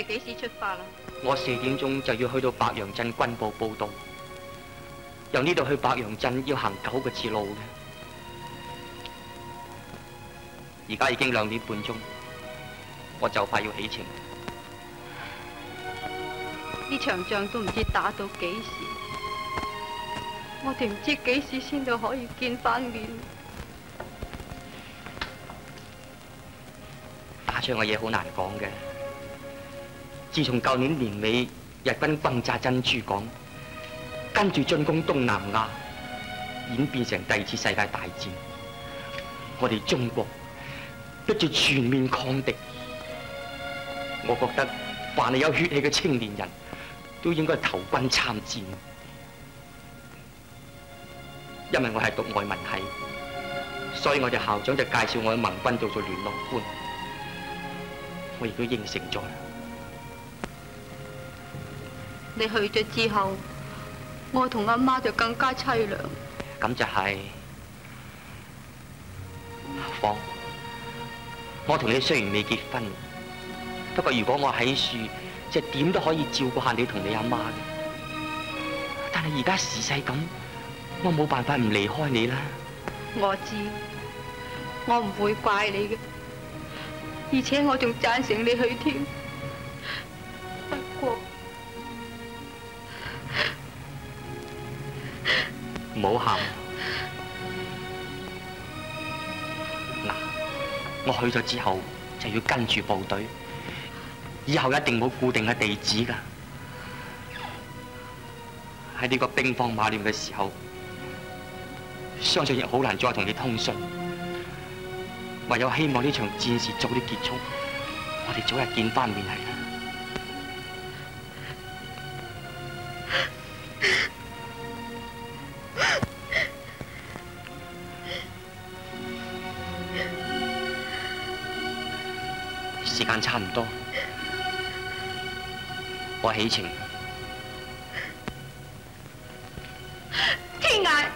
幾時出發啦？ 我4點鐘就要去到白楊鎮軍部報到，由呢度去白楊鎮要行9個字路嘅。而家已經2點半鐘，我就快要起程。 呢場仗都唔知打到幾時，我哋唔知幾時先到可以見翻面。 打仗嘅嘢好難講嘅。自從舊年年尾日軍轟炸珍珠港，跟住進攻東南亞，演變成第2次世界大戰，我哋中國逼住全面抗敵。我覺得凡係有血氣嘅青年人都應該投軍參戰，因為我係讀外文系，所以我哋校長就介紹我去盟軍度做聯絡官，我亦都應承咗。 你去咗之後，我同阿媽就更加凄涼。 咁就係芳，我同你雖然未結婚，不過如果我喺樹，即係點都可以照顧下你同你阿媽嘅。但係而家時勢咁，我冇辦法唔離開你啦。 我知，我唔會怪你嘅，而且我仲贊成你去添。不過唔好喊。嗱，我去咗之後就要跟住部隊，以後一定冇固定嘅地址㗎。喺呢個兵荒馬亂嘅時候，相信亦好難再同你通訊。唯有希望呢場戰事早啲結束，我哋早日見翻面係啦。時間差唔多，我起程。 天涯，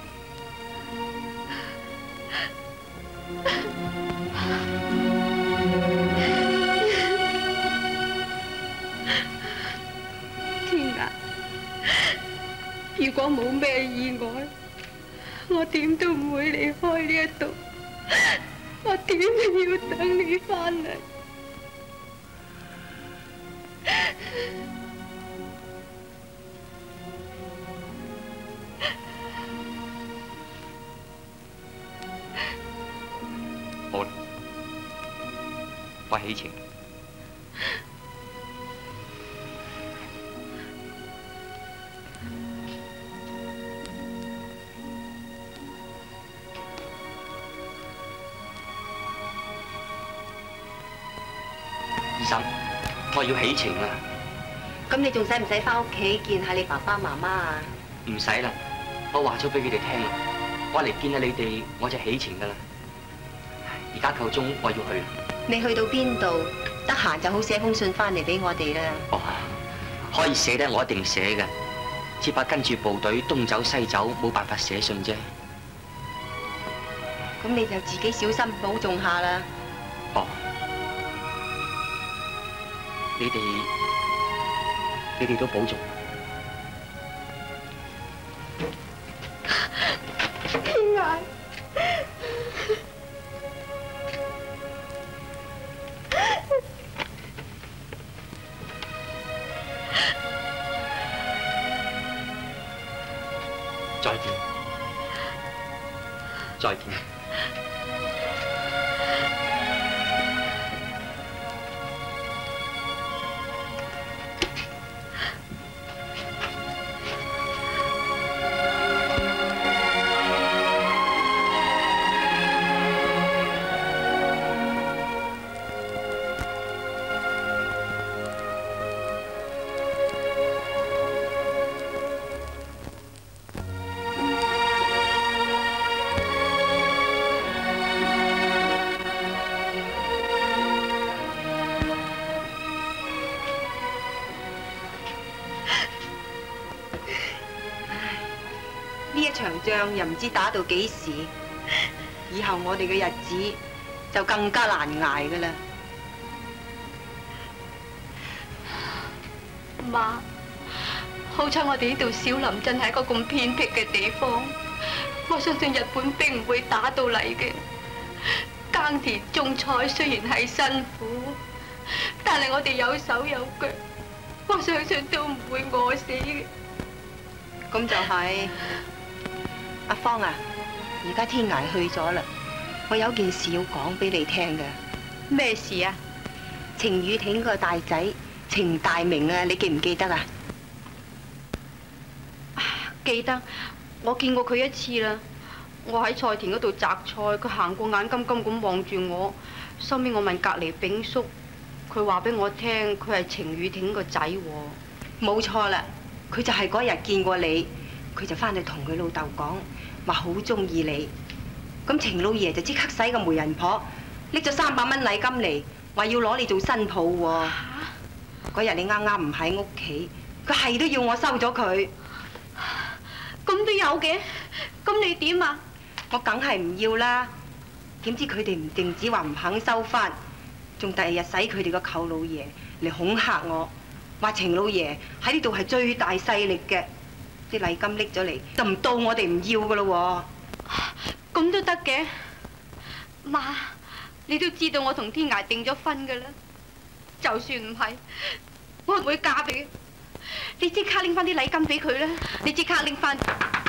天涯，如果冇咩意外，我點都唔會離開呢一度，我點都要等你翻嚟。 好啦，我起程。醫生，我要起程啦。 咁你仲使唔使翻屋企見下你爸爸媽媽啊？ 唔使啦，我話咗俾佢哋聽啦。我嚟見下你哋，我就起程噶啦。而家夠鐘，我要去啦。 你去到邊度？得閒就好寫封信翻嚟俾我哋啦。 哦，可以寫得我一定寫嘅，只怕跟住部隊東走西走，冇辦法寫信啫。 咁你就自己小心保重下啦。 哦，你哋都保重。 天涯， 再見，再見。 仗又唔知打到幾時，以後我哋嘅日子就更加難捱㗎啦。 媽，好彩我哋呢度小林鎮係一個咁偏僻嘅地方，我相信日本兵唔會打到嚟嘅。耕田種菜雖然係辛苦，但係我哋有手有腳，我相信都唔會餓死嘅。 咁就係阿芳啊，而家天涯去咗啦，我有件事要講俾你聽嘅。 咩事啊？ 程雨挺個大仔程大明啊，你記唔記得啊？ 記得，我見過佢一次啦。我喺菜田嗰度摘菜，佢行過眼金金咁望住我。收尾我問隔離炳叔，佢話俾我聽，佢係程雨挺個仔喎。 冇錯啦，佢就係嗰日見過你，佢就翻去同佢老豆講，話好中意你。咁程老爺就即刻使個媒人婆拎咗300蚊禮金嚟，話要攞你做新抱喎。嗰日你啱啱唔喺屋企，佢係都要我收咗佢。 咁都有嘅？咁你點啊？ 我梗係唔要啦。點知佢哋唔淨止話唔肯收翻，仲第二日使佢哋個舅老爺嚟恐嚇我，話程老爺喺呢度係最大勢力嘅，啲禮金拎咗嚟就唔到我哋唔要噶咯喎。 咁都得嘅？媽，你都知道我同天涯訂咗婚噶啦，就算唔係，我唔會嫁俾佢。你即刻拎翻啲禮金俾佢啦！你即刻拎翻。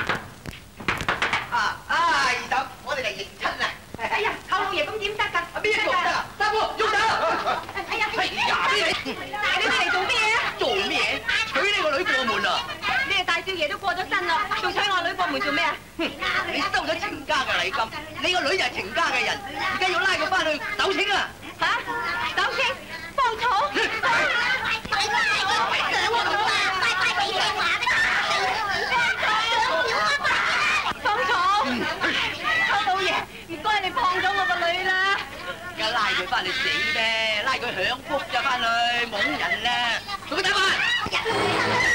二嬸，我哋嚟迎親啦！ 哎呀，舅老爺咁點得㗎？ 邊個得啊？三哥，喐手！ 哎呀， 你哋嚟做咩啊？ 做咩？娶你個女過門啊！ 你哋大少爺都過咗身啦，仲娶我女過門做咩啊？ 你收咗程家嘅禮金，你個女就係程家嘅人，而家要拉佢翻去搜清啊！ 嚇？搜清？放草？放草！舅老爺，唔該你放咗我個女啦！ 而家拉佢翻去死咩？拉佢享福就翻去，懵人啦！同佢打飯。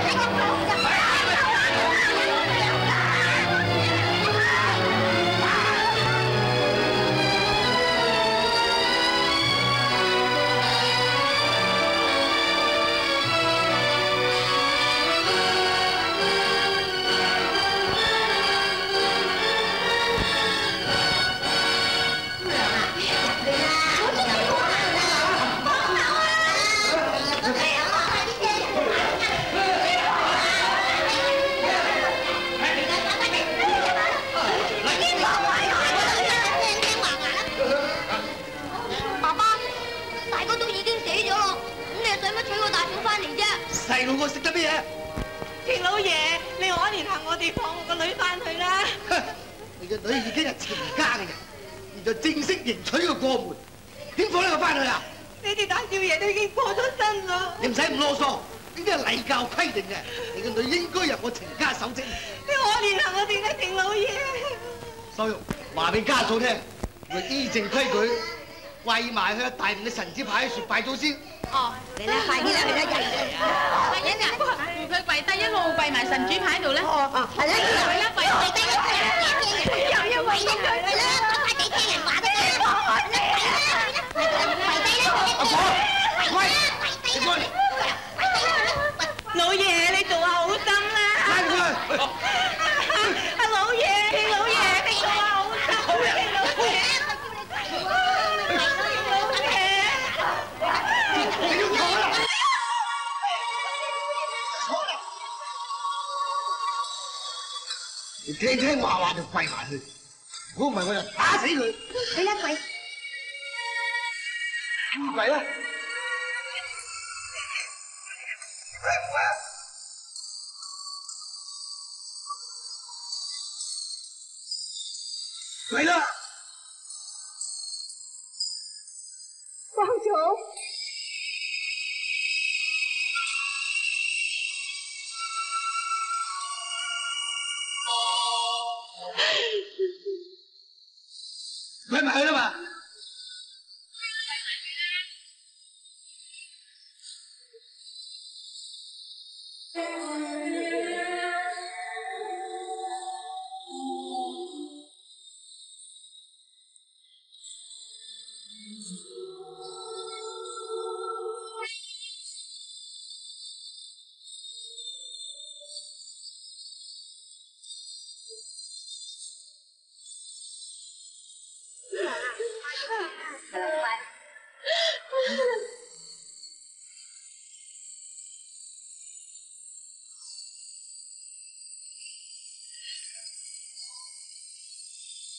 細路我食得咩嘢？ 程老爺，你可憐下我哋，放我個女翻去啦！ 你個女已經係程家嘅人，現在正式迎娶佢過門，點放呢個翻去啊？ 你哋大少爺都已經過咗身啦！ 你唔使咁囉嗦，呢啲係禮教規定嘅，你個女應該由我程家守貞。 你可憐下我哋啦，程老爺！ 所以話俾家嫂聽，要依正規矩，跪埋去大明嘅神主牌樹拜祖先。 哦，嚟啦，快啲啦，嚟啦， 快啲啊！扶佢跪低，一路跪埋神主牌度咧。 哦，係啦， 跪啦，跪啦，跪啦！ 又要跪低佢啦，快啲聽人話得啦，跪低啦！ 阿婆，喂，你過嚟。 老爺，你做下好心啦！ 拉佢！ 阿老爺，老爺，你做下好心，老爺。 你要坐啦！你聽話就跪埋去，如果唔係我就打死佢。 你啦，跪！ 跪啦！跪啦！ 放手！ 跪埋去啦嘛！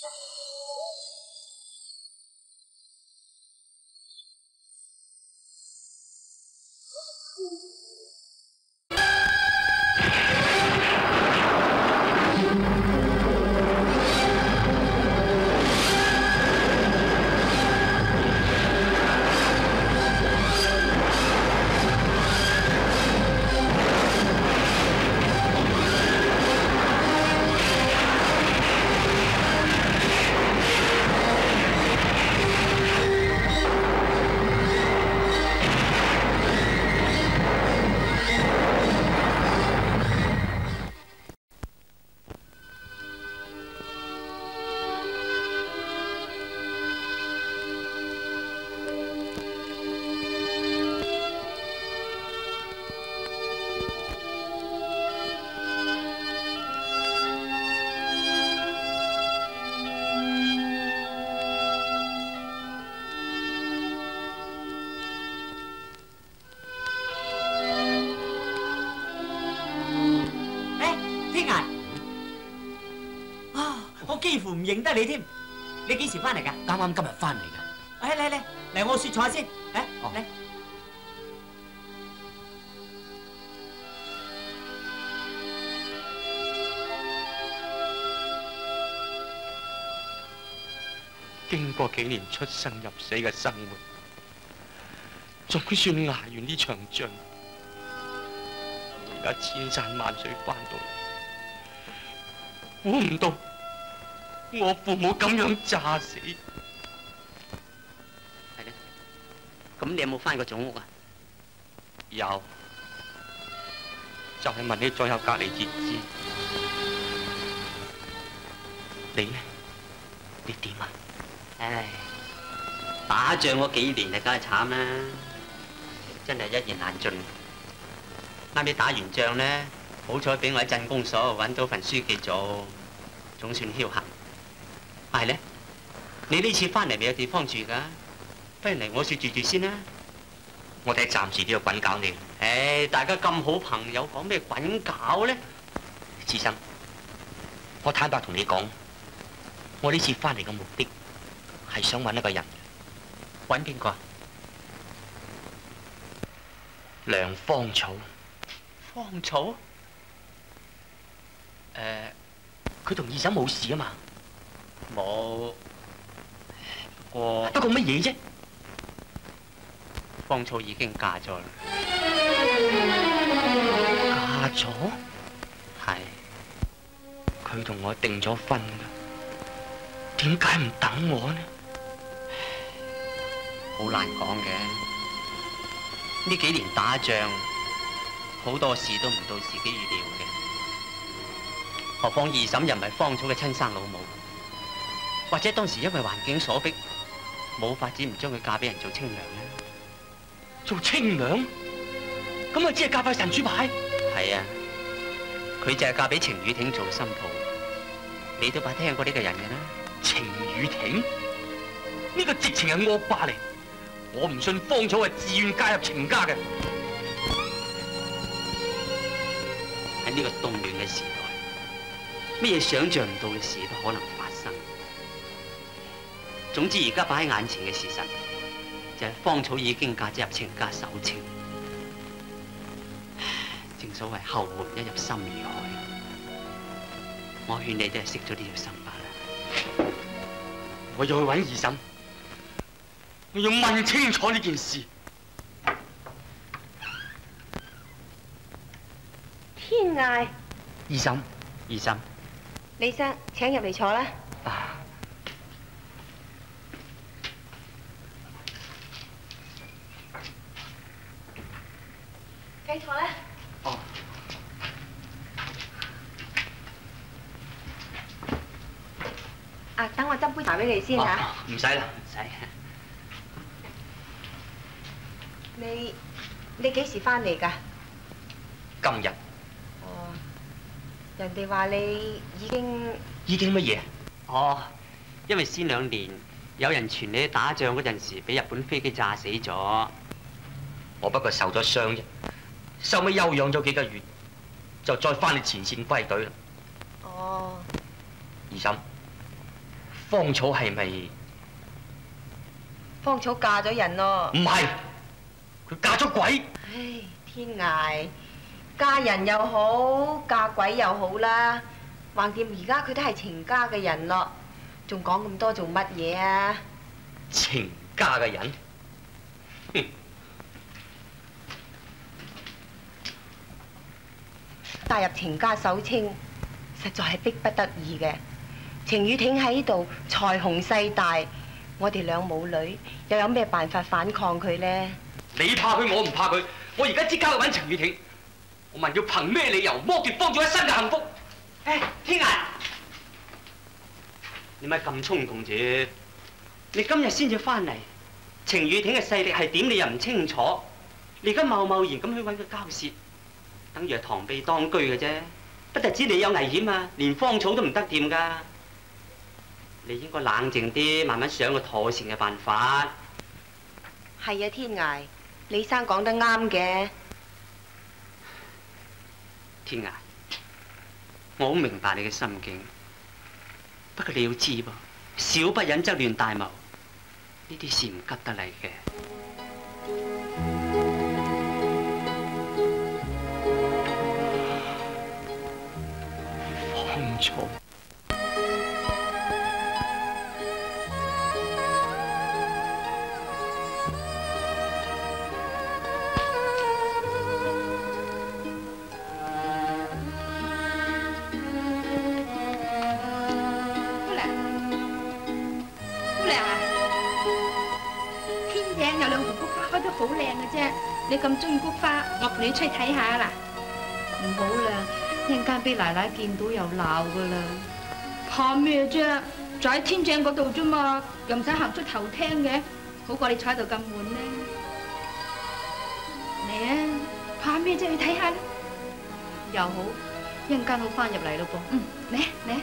幾乎唔認得你添，你幾時翻嚟㗎？ 啱啱今日翻嚟㗎。 嚟我雪坐下先，嚟。 經過幾年出生入死嘅生活，總算捱完呢場仗。而家千山萬水翻到嚟，估唔到我父母咁樣詐死。 係咧，咁你有冇翻過祖屋啊？ 有，就係問你左右隔離截肢。你呢？你點啊？ 唉，打仗嗰幾年啊，梗係慘啦，真係一言難盡。啱啱打完仗咧，好彩俾我喺鎮公所揾到份書記做，總算僥倖。係咧，你呢次翻嚟未有地方住㗎？不如嚟我處住住先啦。 我哋暫時都要滾搞你。 唉，大家咁好朋友，講咩滾搞咧？ 志生，我坦白同你講，我呢次翻嚟嘅目的係想揾一個人。 揾邊個啊？ 梁芳草。 芳草？ 佢同二嬸冇事啊嘛。 冇。不過乜嘢啫？ 芳草已經嫁咗啦。 嫁咗？ 係。 佢同我訂咗婚㗎，點解唔等我呢？ 好難講嘅。呢幾年打仗，好多事都唔到自己預料嘅。何況二嬸又唔係芳草嘅親生老母，或者當時因為環境所逼，冇法子唔將佢嫁俾人做清娘呢？ 做清娘？咁啊，只係嫁塊神主牌？ 係啊，佢就係嫁俾程雨婷做新抱。你都怕聽過呢個人嘅啦？ 程雨婷？呢個直情係惡霸嚟！我唔信芳草係自願加入程家嘅。 喺呢個動亂嘅時代，咩嘢想象唔到嘅事都可能發生。總之而家擺喺眼前嘅事實，就係芳草已經嫁咗入程家守清。正所謂後門一入心如海，我勸你都係熄咗呢條心吧啦。 我要去揾二嬸，我要問清楚呢件事。 天涯， 二嬸， 二嬸， 李生請入嚟坐啦。繼坐啦。 哦。 啊，等我斟杯茶俾你先嚇。 唔使啦，唔使。 你幾時翻嚟㗎？ 今日。 哦，人哋話你已經乜嘢？ 哦，因為先2年有人傳你喺打仗嗰陣時俾日本飛機炸死咗。 我不過受咗傷啫，收尾休養咗幾個月，就再翻去前線歸隊啦。 哦。 二嬸， 芳草係咪？ 芳草嫁咗人咯。 唔係，佢嫁咗鬼。 唉，天涯，嫁人又好，嫁鬼又好啦，橫掂而家佢都係程家嘅人咯，仲講咁多做乜嘢啊？ 程家嘅人，哼！ 帶入程家手清，實在係逼不得已嘅。程雨婷喺度，財雄勢大，我哋兩母女又有咩辦法反抗佢呢？ 你怕佢，我唔怕佢。我而家即刻去揾程雨婷。我問要憑咩理由剝奪芳草一生嘅幸福？ 唉，天涯，你咪咁衝動住！你今日先至翻嚟，程雨婷嘅勢力係點你又唔清楚？你而家貿貿然咁去揾佢交涉，等於係螳臂當車嘅啫。不特止你有危險啊，連芳草都唔得掂㗎。你應該冷靜啲，慢慢想個妥善嘅辦法。 係啊，天涯，李生講得啱嘅。 天涯，我好明白你嘅心境，不過你要知噃，小不忍則亂大謀，呢啲事唔急得嚟嘅。 芳草。 好靚嘅啫，你咁中意菊花，我陪你出去睇下啦。 唔好啦，一陣間俾奶奶見到又鬧噶啦。 怕咩啫？就喺天井嗰度啫嘛，又唔使行出頭廳嘅，好過你坐喺度咁悶咧。嚟啊，怕咩啫？去睇下啦。 又好，一陣間好翻入嚟咯噃。 嚟啊嚟啊！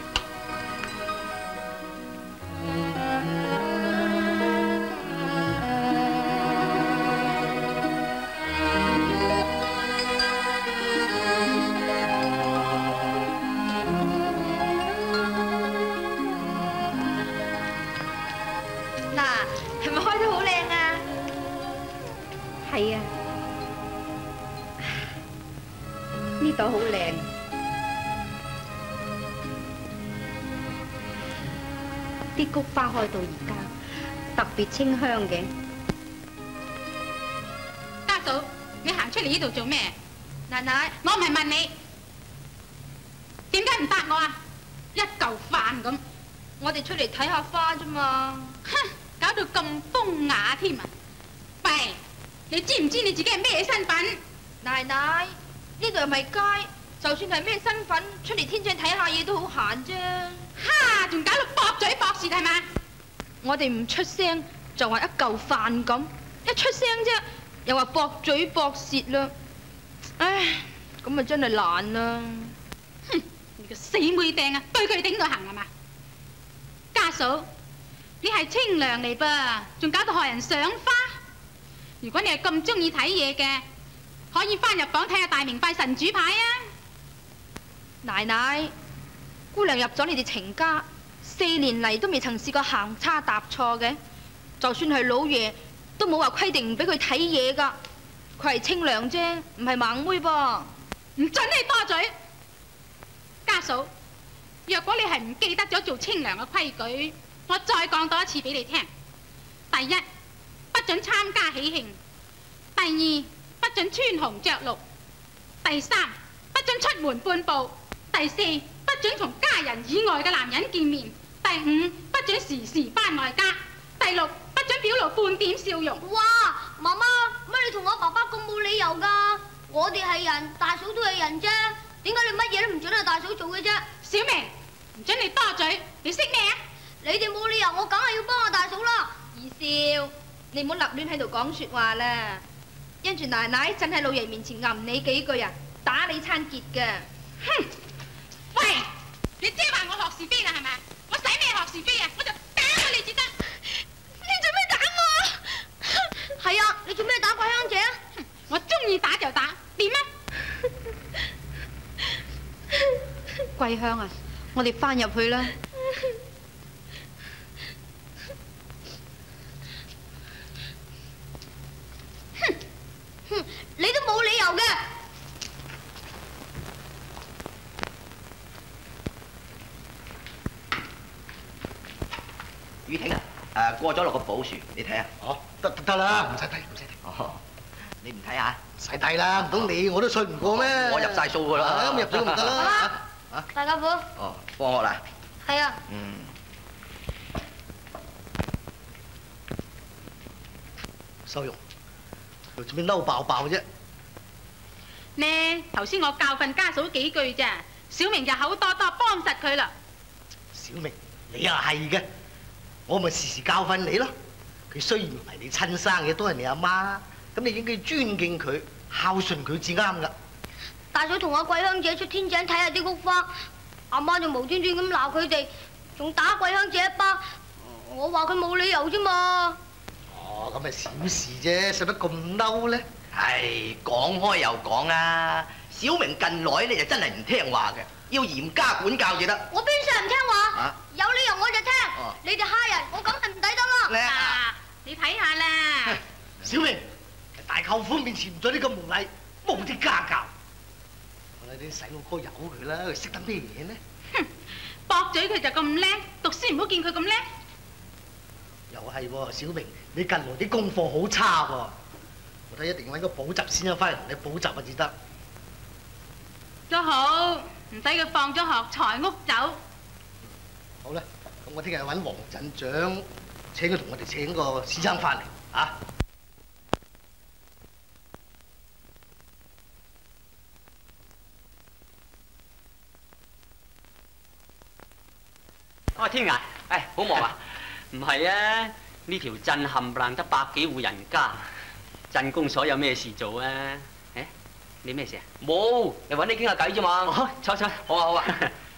係啊，呢朵好靚，啲菊花開到而家特別清香嘅。 家嫂，你行出嚟呢度做咩？ 奶奶， 我唔係問你，點解唔答我啊？一嚿飯咁。 我哋出嚟睇下花啫嘛。 哼，搞到咁風雅添啊！弊！你知唔知你自己係咩身份？ 奶奶，呢度又唔係街，就算係咩身份，出嚟天井睇下嘢都好閒啫。 哈，仲搞到駁嘴駁舌係嘛？ 我哋唔出聲就話一嚿飯咁，一出聲啫又話駁嘴駁舌啦。唉，咁咪真係難啦。 哼，你個死妹掟啊，對佢頂到行係嘛？家嫂，你係清涼嚟噃，仲搞到害人賞花。如果你係咁中意睇嘢嘅，可以翻入房睇下大明拜神主牌啊！ 奶奶，姑娘入咗你哋程家4年嚟都未曾試過行差踏錯嘅，就算係老爺都冇話規定唔俾佢睇嘢噶。佢係清涼啫，唔係盲妹噃。 唔准你多嘴，家嫂。若果你係唔記得咗做清涼嘅規矩，我再講多一次俾你聽。第一，不准參加喜慶；第二，不准穿紅着綠；第三，不准出門半步；第四，不准同家人以外嘅男人見面；第五，不准時時返外家；第六，不准表露半點笑容。 哇，媽媽，乜你同我爸爸咁冇理由㗎？我哋係人，大嫂都係人啫，點解你乜嘢都唔准阿大嫂做嘅啫？ 小明，唔准你多嘴，你識咩啊？ 你哋冇理由，我梗係要幫阿大嫂啦。 二少，你唔好立亂喺度講說話啦，因住奶奶真喺老爺面前吟你幾句啊，打你餐結㗎。 哼！喂，你即係話我學是非啦係咪？我使咩學是非啊？我就打佢你至得。 你做咩打我？係啊，你做咩打桂香姐啊？ 我中意打就打，點啊？ 桂香啊，我哋翻入去啦。 雨婷啊，過咗落個寶樹，你睇下。 哦，得啦，唔使睇，唔使睇。 哦，你唔睇下？ 唔使睇啦，唔通你我都信唔過咩？ 我入晒數㗎啦。 咁入咗唔得啦。 大家伙。 哦，放學啦。 係啊。 嗯。 收容，做咩嬲爆爆啫？ 呢頭先我教訓家嫂幾句咋，小明就口多多幫實佢啦。 小明，你又係嘅，我咪時時教訓你咯。佢雖然唔係你親生嘅，都係你阿媽，咁你應該尊敬佢、孝順佢至啱噶。 大嫂同阿桂香姐出天井睇下啲菊花，阿媽就無端端咁鬧佢哋，仲打桂香姐一巴。我話佢冇理由啫嘛。 哦，咁咪小事啫，使乜咁嬲咧？ 係講開又講啦，小明近來咧就真係唔聽話嘅，要嚴加管教至得。 我邊使唔聽話？有理由我就聽。你哋蝦人，我梗係唔抵得啦。 你睇下啦。 小明，大舅父面前唔准呢咁無禮，冇啲家教。我哋啲細路哥由佢啦，佢識得咩嘢呢？ 哼，駁嘴佢就咁叻，讀書唔好見佢咁叻。 又係喎，小明，你近來啲功課好差喎，我睇一定要揾個補習先生翻嚟同你補習啊至得。 都好，唔使佢放咗學財屋走。 好啦，咁我聽日揾黃鎮長，請佢同我哋請個先生翻嚟啊。 天涯，好忙啊！唔係啊，呢條鎮冚唪唥得百幾戶人家，鎮公所有咩事做啊？誒，你咩事啊？ 冇，嚟揾你傾下偈啫嘛。 哦，坐，好啊好啊。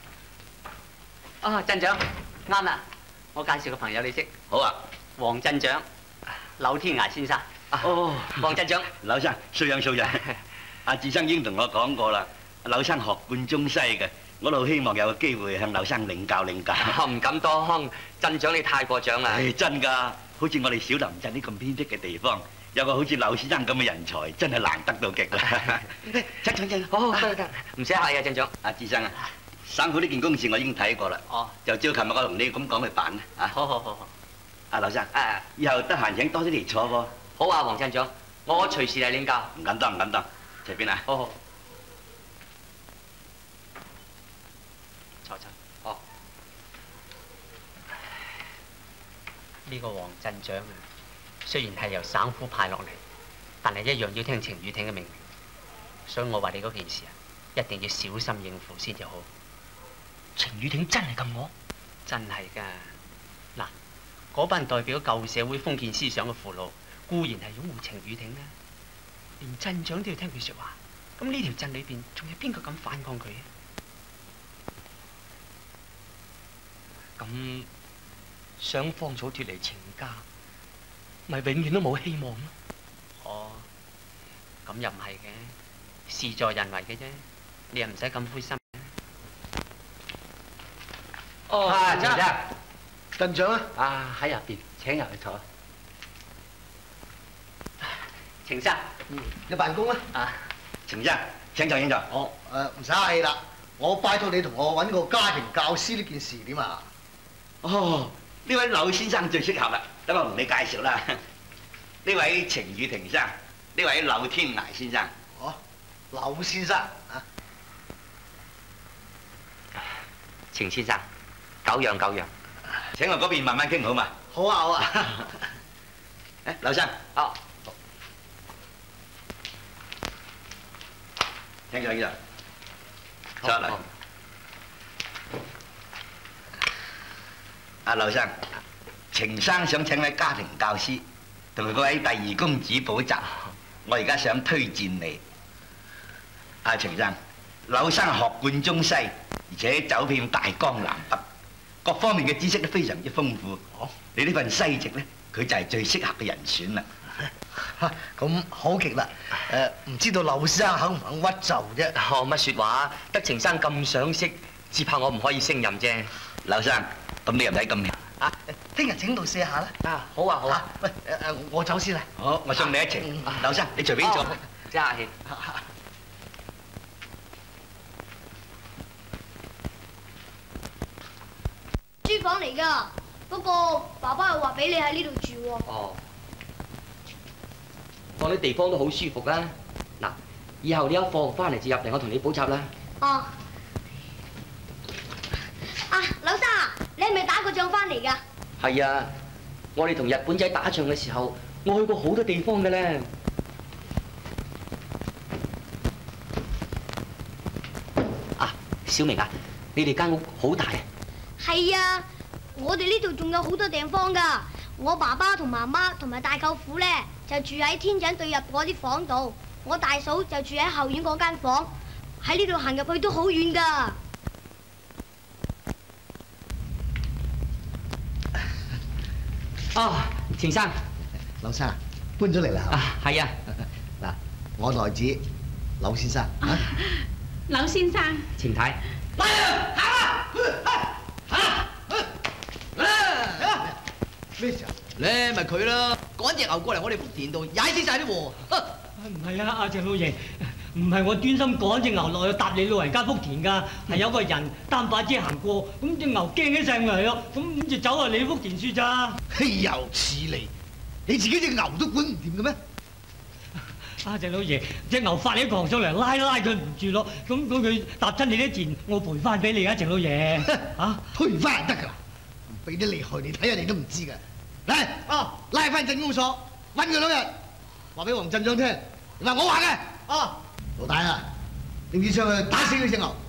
啊，鎮長，啱啦，我介紹個朋友你識。 好啊， 黃鎮長，柳天涯先生。 哦，黃鎮長， 柳生，素養。阿智生已經同我講過啦，柳生學貫中西嘅。我都希望有個機會向柳生領教。 唔敢當，鎮長你太過獎啦。 真㗎，好似我哋小林鎮呢咁偏僻嘅地方，有個好似柳先生咁嘅人才，真係難得到極啦。 鎮，好，得，唔使客氣啊，鎮長。 阿智生啊，省府呢件公事我已經睇過啦。 哦， 就照琴日我同你咁講去辦啦。 好。 阿柳生，以後得閒請多啲嚟坐喎。 好啊，黃鎮長，我隨時嚟領教。 唔敢當，隨便啊。 好。 哦，呢個黃鎮長啊，雖然係由省府派落嚟，但係一樣要聽程雨婷嘅命令，所以我話你嗰件事啊，一定要小心應付先至好。 程雨婷真係咁惡？ 真係㗎。嗱，嗰班代表舊社會封建思想嘅父老，固然係擁護程雨婷啦，連鎮長都要聽佢説話，咁呢條鎮裏邊仲有邊個敢反抗佢啊？ 咁想芳草脱離程家，咪永遠都冇希望咯。 哦，咁又唔係嘅，事在人為嘅啫，你又唔使咁灰心。 哦，程生， 鎮長啊？ 喺入邊，請入去坐。 程生， 你辦公啊？ 程生，請坐。 哦，唔使客氣啦，我拜託你同我揾個家庭教師呢件事點啊？ 哦，呢位柳先生最適合啦，等我同你介紹啦。呢位程雨婷生，呢位柳天涯先生。 哦，柳先生啊， 程先生，久仰。 請我嗰邊慢慢傾好嘛？ 好啊。 誒，柳生。 哦。 請坐。坐嚟。阿柳生，程生想請位家庭教師同佢嗰位第二公子補習，我而家想推薦你。阿程生，柳生學貫中西，而且走遍大江南北，各方面嘅知識都非常之豐富。你呢份西籍咧，佢就係最適合嘅人選啦。 咁好極啦！唔知道柳先生肯唔肯屈就啫？ 乜説話？得程生咁賞識，只怕我唔可以勝任啫。 柳生。咁你又唔使咁啊！聽日請到卸下啦。 好啊。 喂，我走先啦。 好，我送你一程。柳生，你隨便坐。 真客氣。 書房嚟㗎。 不過爸爸又話俾你喺呢度住喎。 哦，嗰啲地方都好舒服啊！嗱，以後你有課翻嚟就入嚟，我同你補習啦。 哦。啊，柳生啊，你係咪打過仗翻嚟㗎？ 係啊，我哋同日本仔打仗嘅時候，我去過好多地方嘅咧。啊，小明啊，你哋間屋好大啊！ 係啊，我哋呢度仲有好多地方㗎。我爸爸同媽媽同埋大舅父咧就住喺天井對入嗰啲房度，我大嫂就住喺後院嗰間房。喺呢度行入去都好遠㗎。 哦，程生， 柳生搬咗嚟啦。 啊，係啊。 嗱，我內子柳先生。 柳先生。 程太。 嚟啊！咩事啊？ 咧咪佢啦，趕隻牛過嚟我哋福田度踩死晒啲禾。 唔係啊，阿鄭老爺，唔係我專心趕隻牛落去搭你老人家福田㗎，係有個人擔把遮行過，咁隻牛驚起上嚟咯，咁就走去你福田樹咋？ 豈有此理！你自己隻牛都管唔掂嘅咩？ 阿鄭老爺，隻牛發起狂上嚟，拉佢唔住咯，咁佢踏親你啲田，我賠翻俾你啊，鄭老爺。嚇， 賠翻就得㗎啦，唔俾啲厲害你睇下你都唔知㗎。嚟，拉翻鎮公所，揾佢2日，話俾黃鎮長聽，嗱我話嘅。老大啊，你要上去打死佢隻牛。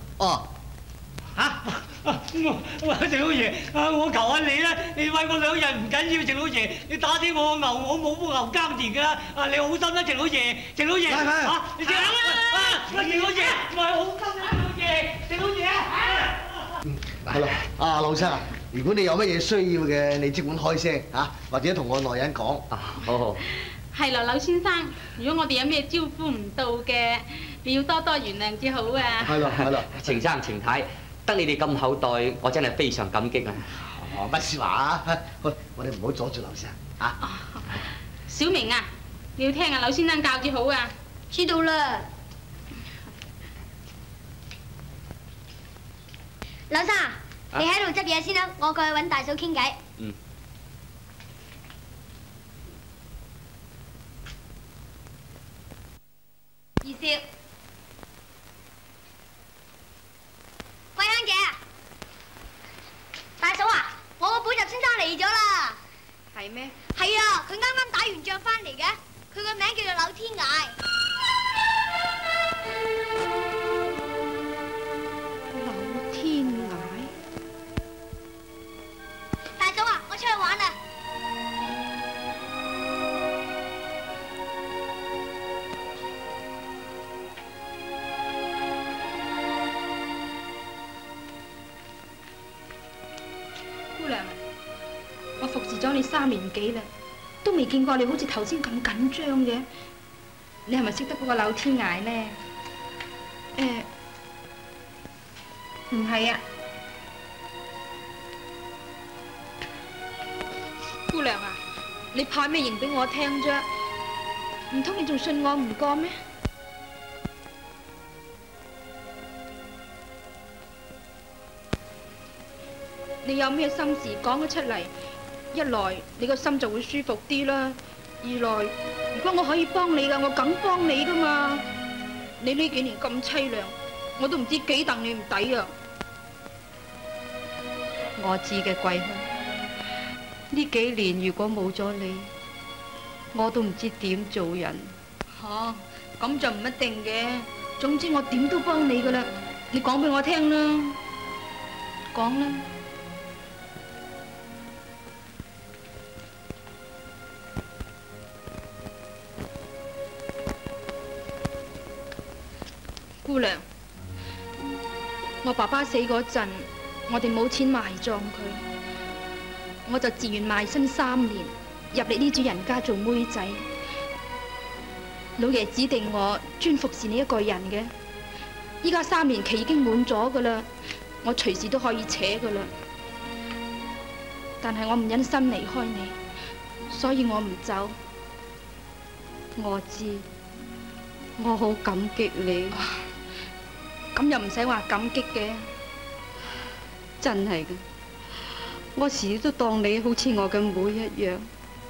鄭老爺，我求下你啦，你餵我2日唔緊要，鄭老爺，你打死我個牛，我冇副牛耕田㗎啦，你好心啦，鄭老爺，鄭老爺，你靜啦，鄭老爺，唔係好心啦，鄭老爺， 係咯，老生啊，如果你有乜嘢需要嘅，你即管開聲嚇，或者同我內人講。 好。 係啦，柳先生，如果我哋有咩招呼唔到嘅，你要多多原諒至好啊。係咯，程生程太，得你哋咁厚待，我真係非常感激啊！ 乜説話啊？我哋唔好阻住柳生嚇。 小明啊，你要聽下柳先生教至好啊。 知道啦。柳生，你喺度執嘢先啦，我過去揾大嫂傾偈。二少，桂香姐啊，大嫂啊，我個補習先生嚟咗啦。 係咩？ 係啊，佢啱啱打完仗翻嚟嘅，佢個名叫做柳天涯。 柳天涯。 大嫂啊，我出去玩啦。 姑娘，我服侍咗你3年幾啦，都未見過你好似頭先咁緊張嘅。你係咪識得嗰個柳天涯呢？唔係啊。姑娘啊，你派咩形俾我聽啫？唔通你仲信我唔過咩？你有咩心事講咗出嚟，一來你個心就會舒服啲啦，二來如果我可以幫你噶，我梗幫你噶嘛。你呢幾年咁凄涼，我都唔知幾戥你唔抵啊！ 我知嘅，桂香，呢幾年如果冇咗你，我都唔知點做人。 嚇，咁就唔一定嘅。總之我點都幫你噶啦，你講俾我聽啦，講啦。姑娘，我爸爸死嗰陣，我哋冇錢埋葬佢，我就自願賣身3年，入嚟呢主人家做妹仔。老爺指定我專服侍你一個人嘅，依家3年期已經滿咗噶啦，我隨時都可以扯噶啦。但係我唔忍心離開你，所以我唔走。 我知，我好感激你。 咁又唔使話感激嘅， 真係嘅。 我時都當你好似我嘅妹一樣。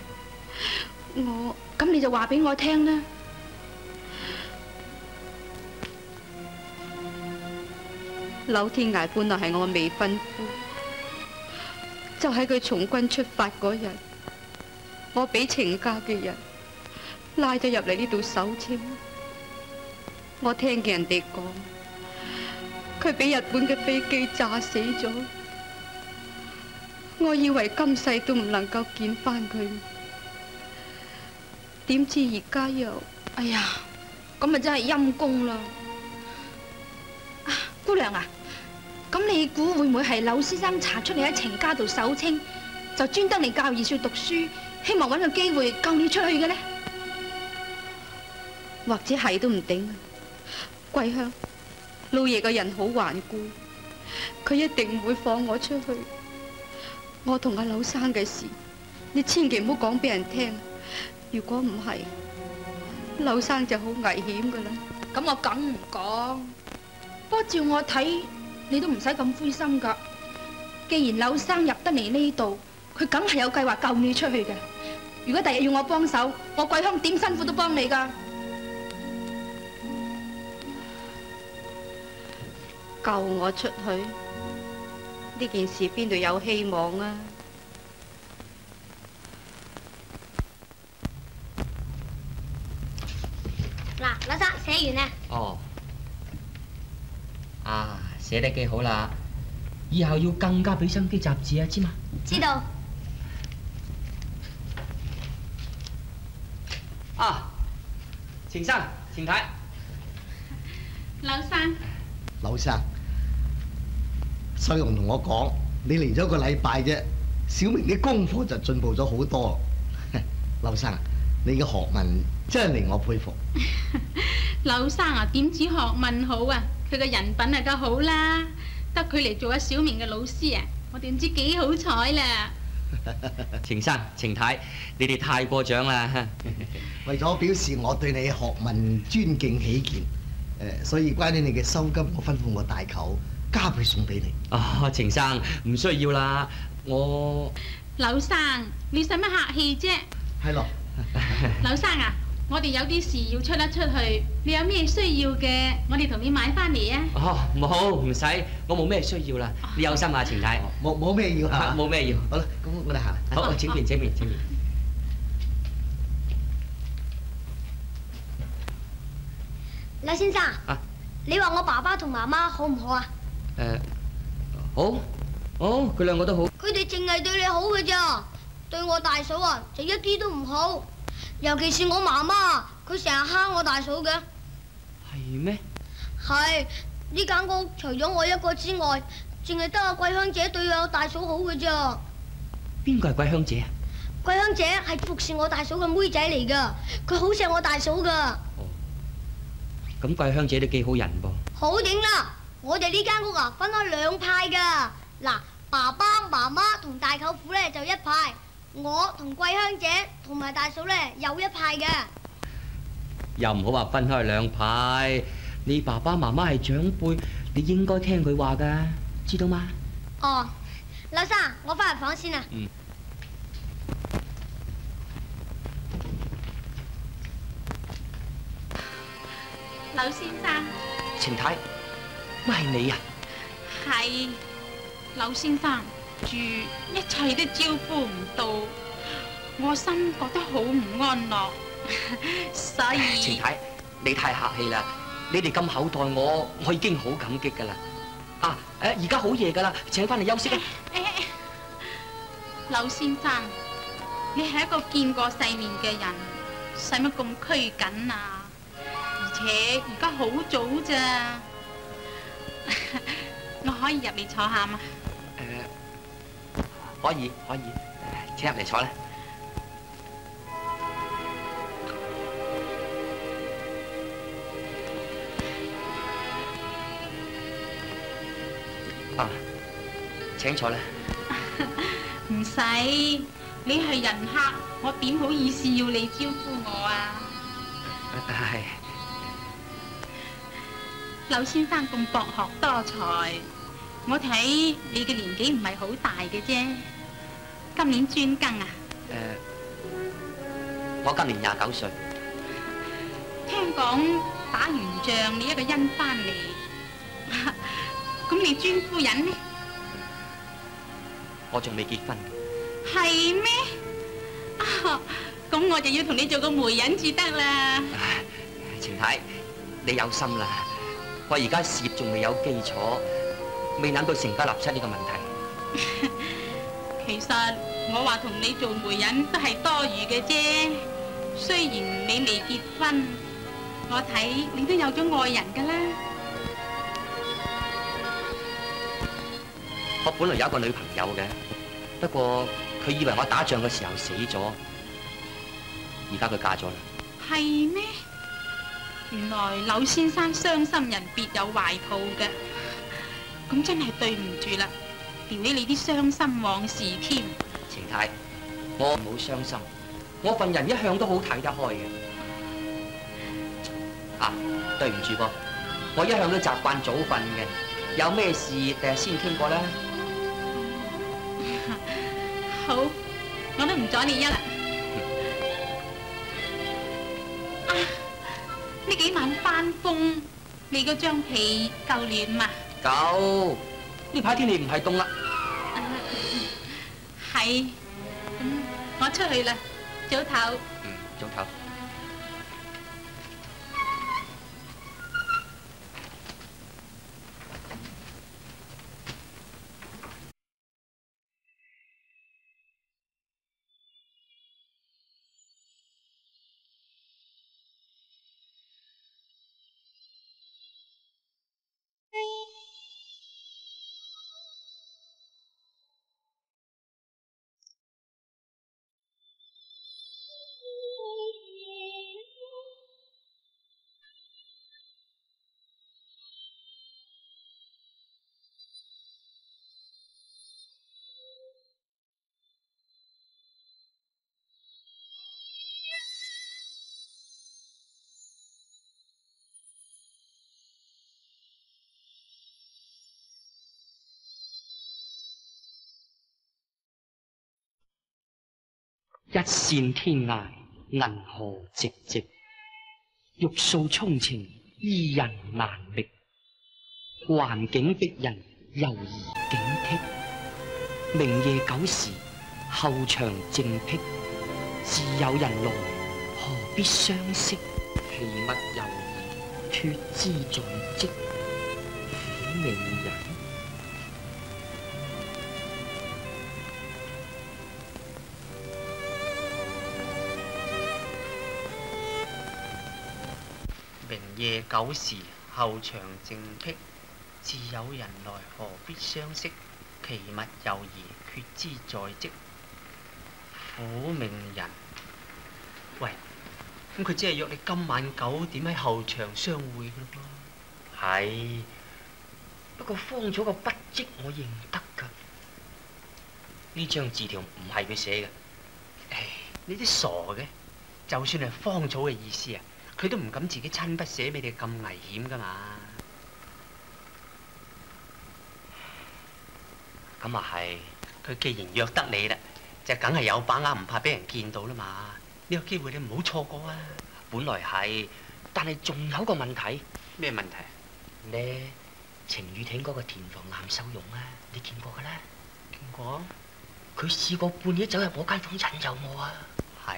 咁你就話俾我聽啦。 柳天涯本來係我未婚夫，就喺佢從軍出發嗰日，我俾程家嘅人拉咗入嚟呢度搜清。我聽見人哋講，佢俾日本嘅飛機炸死咗。我以為今世都唔能夠見翻佢，點知而家又…… 哎呀，咁咪真係陰公啦！姑娘啊，咁你估會唔會係柳先生查出你喺程家度搜清，就專登嚟教二少讀書，希望揾個機會救你出去嘅呢？ 或者係都唔定。桂香，老爺個人好頑固，佢一定唔會放我出去。我同阿柳生嘅事，你千祈唔好講俾人聽。如果唔係，柳生就好危險噶啦。 咁我梗唔講。不過照我睇，你都唔使咁灰心噶。既然柳生入得嚟呢度，佢梗係有計劃救你出去嘅。如果第日要我幫手，我桂香點辛苦都幫你噶。 救我出去呢件事邊度有希望啊？ 嗱，柳生寫完啦。 哦。啊，寫得幾好啦！以後要更加俾心機習字啊，知嘛？ 知道。 啊，程生、程太。 柳生。 柳生，秀容同我講，你嚟咗個禮拜啫，小明啲功課就進步咗好多。柳生，你嘅學問真係令我佩服。 柳生啊，點止學問好啊？佢嘅人品啊夠好啦，得佢嚟做阿小明嘅老師啊，我哋唔知幾好彩啦。 程生、程太，你哋太過獎啦！ 為咗表示我對你學問尊敬起見。所以關於你嘅收金，我吩咐我大舅加倍送俾你。 哦，程生唔需要啦，我柳生，你使乜客氣啫？ 係咯。 柳生啊，我哋有啲事要出一出去，你有咩需要嘅，我哋同你買翻嚟啊。 哦，唔好，唔使，我冇咩需要啦。你有心啊，程太。 冇咩要嚇， 冇咩要。 好啦，咁我哋行。 好，請便，請便，請便。 柳先生，你話我爸爸同媽媽好唔好啊？ 好，好，佢兩個都好。 佢哋淨係對你好嘅咋，對我大嫂啊就一啲都唔好，尤其是我媽媽，佢成日蝦我大嫂嘅。 係咩？ 係，呢間屋除咗我一個之外，淨係得阿桂香姐對我大嫂好嘅咋。 邊個係桂香姐啊？ 桂香姐係服侍我大嫂嘅妹仔嚟噶，佢好錫我大嫂噶。 咁桂香姐都幾好人噃。 好頂啦！我哋呢間屋啊，分開兩派噶。嗱，爸爸媽媽同大舅父咧就一派，我同桂香姐同埋大嫂咧又一派嘅。 又唔好話分開兩派，你爸爸媽媽係長輩，你應該聽佢話噶，知道嗎？ 哦，柳生，我翻入房先啦。 嗯。 柳先生， 程太，乜係你啊？ 係，柳先生住一切都招呼唔到，我心覺得好唔安樂，所以。 程太，你太客氣啦！你哋咁厚待我，我已經好感激噶啦。啊，而家好夜噶啦，請翻嚟休息啦。 柳先生，你係一個見過世面嘅人，使乜咁拘謹啊？而且而家好早咋，我可以入嚟坐下嗎？ 可以，可以，請入嚟坐啦。啊，請坐啦。 唔使，你係人客，我點好意思要你招呼我啊？ 係。 柳先生咁博學多才， 我睇你嘅年紀唔係好大嘅啫，今年專更啊？ 我今年29歲。 聽講打完仗你一個人翻嚟，咁你尊夫人呢？ 我仲未結婚。 係咩？啊，咁我就要同你做個媒人至得啦。 程太，你有心啦。我而家事業仲未有基礎，未諗到成家立室呢個問題。 其實我話同你做媒人都係多餘嘅啫。雖然你未結婚，我睇你都有咗愛人㗎啦。 我本來有一個女朋友嘅，不過佢以為我打仗嘅時候死咗，而家佢嫁咗啦。 係咩？原來柳先生傷心人別有懷抱嘅，咁真係對唔住啦，撩起你啲傷心往事添。 程太，我唔好傷心，我份人一向都好睇得開嘅。啊，對唔住噃，我一向都習慣早瞓嘅，有咩事第日先傾過啦。 好，我都唔阻你一啦。啊，呢幾晚翻風，你嗰張被夠暖嘛？ 夠，呢排天氣唔係凍啦。 係，我出去啦，早唞。 早唞。一線天涯，銀河寂寂，欲訴衷情，伊人難覓。環境逼人，猶宜警惕。明夜久時，後場靜僻。自有人來，何必相識？其物猶宜，決之在即。苦命人。 明夜久時，後場靜僻。自有人來，何必相識？其物猶宜，決之在即。苦命人。喂，咁佢只係約你今晚9點喺後場相會噶咯噃。 係，不過芳草個筆跡我認得噶。呢張字條唔係佢寫嘅。 唉，你啲傻嘅，就算係芳草嘅意思啊，佢都唔敢自己親筆寫俾你，咁危險噶嘛。 咁啊係， 佢既然約得你啦，就梗係有把握，唔怕俾人見到啦嘛。呢個機會你唔好錯過啊！ 本來係，但係仲有個問題。 咩問題？ 呢程雨婷嗰個田房藍秀容啊，你見過噶啦？ 見過。 佢試過半夜走入我間房引誘我啊。 係。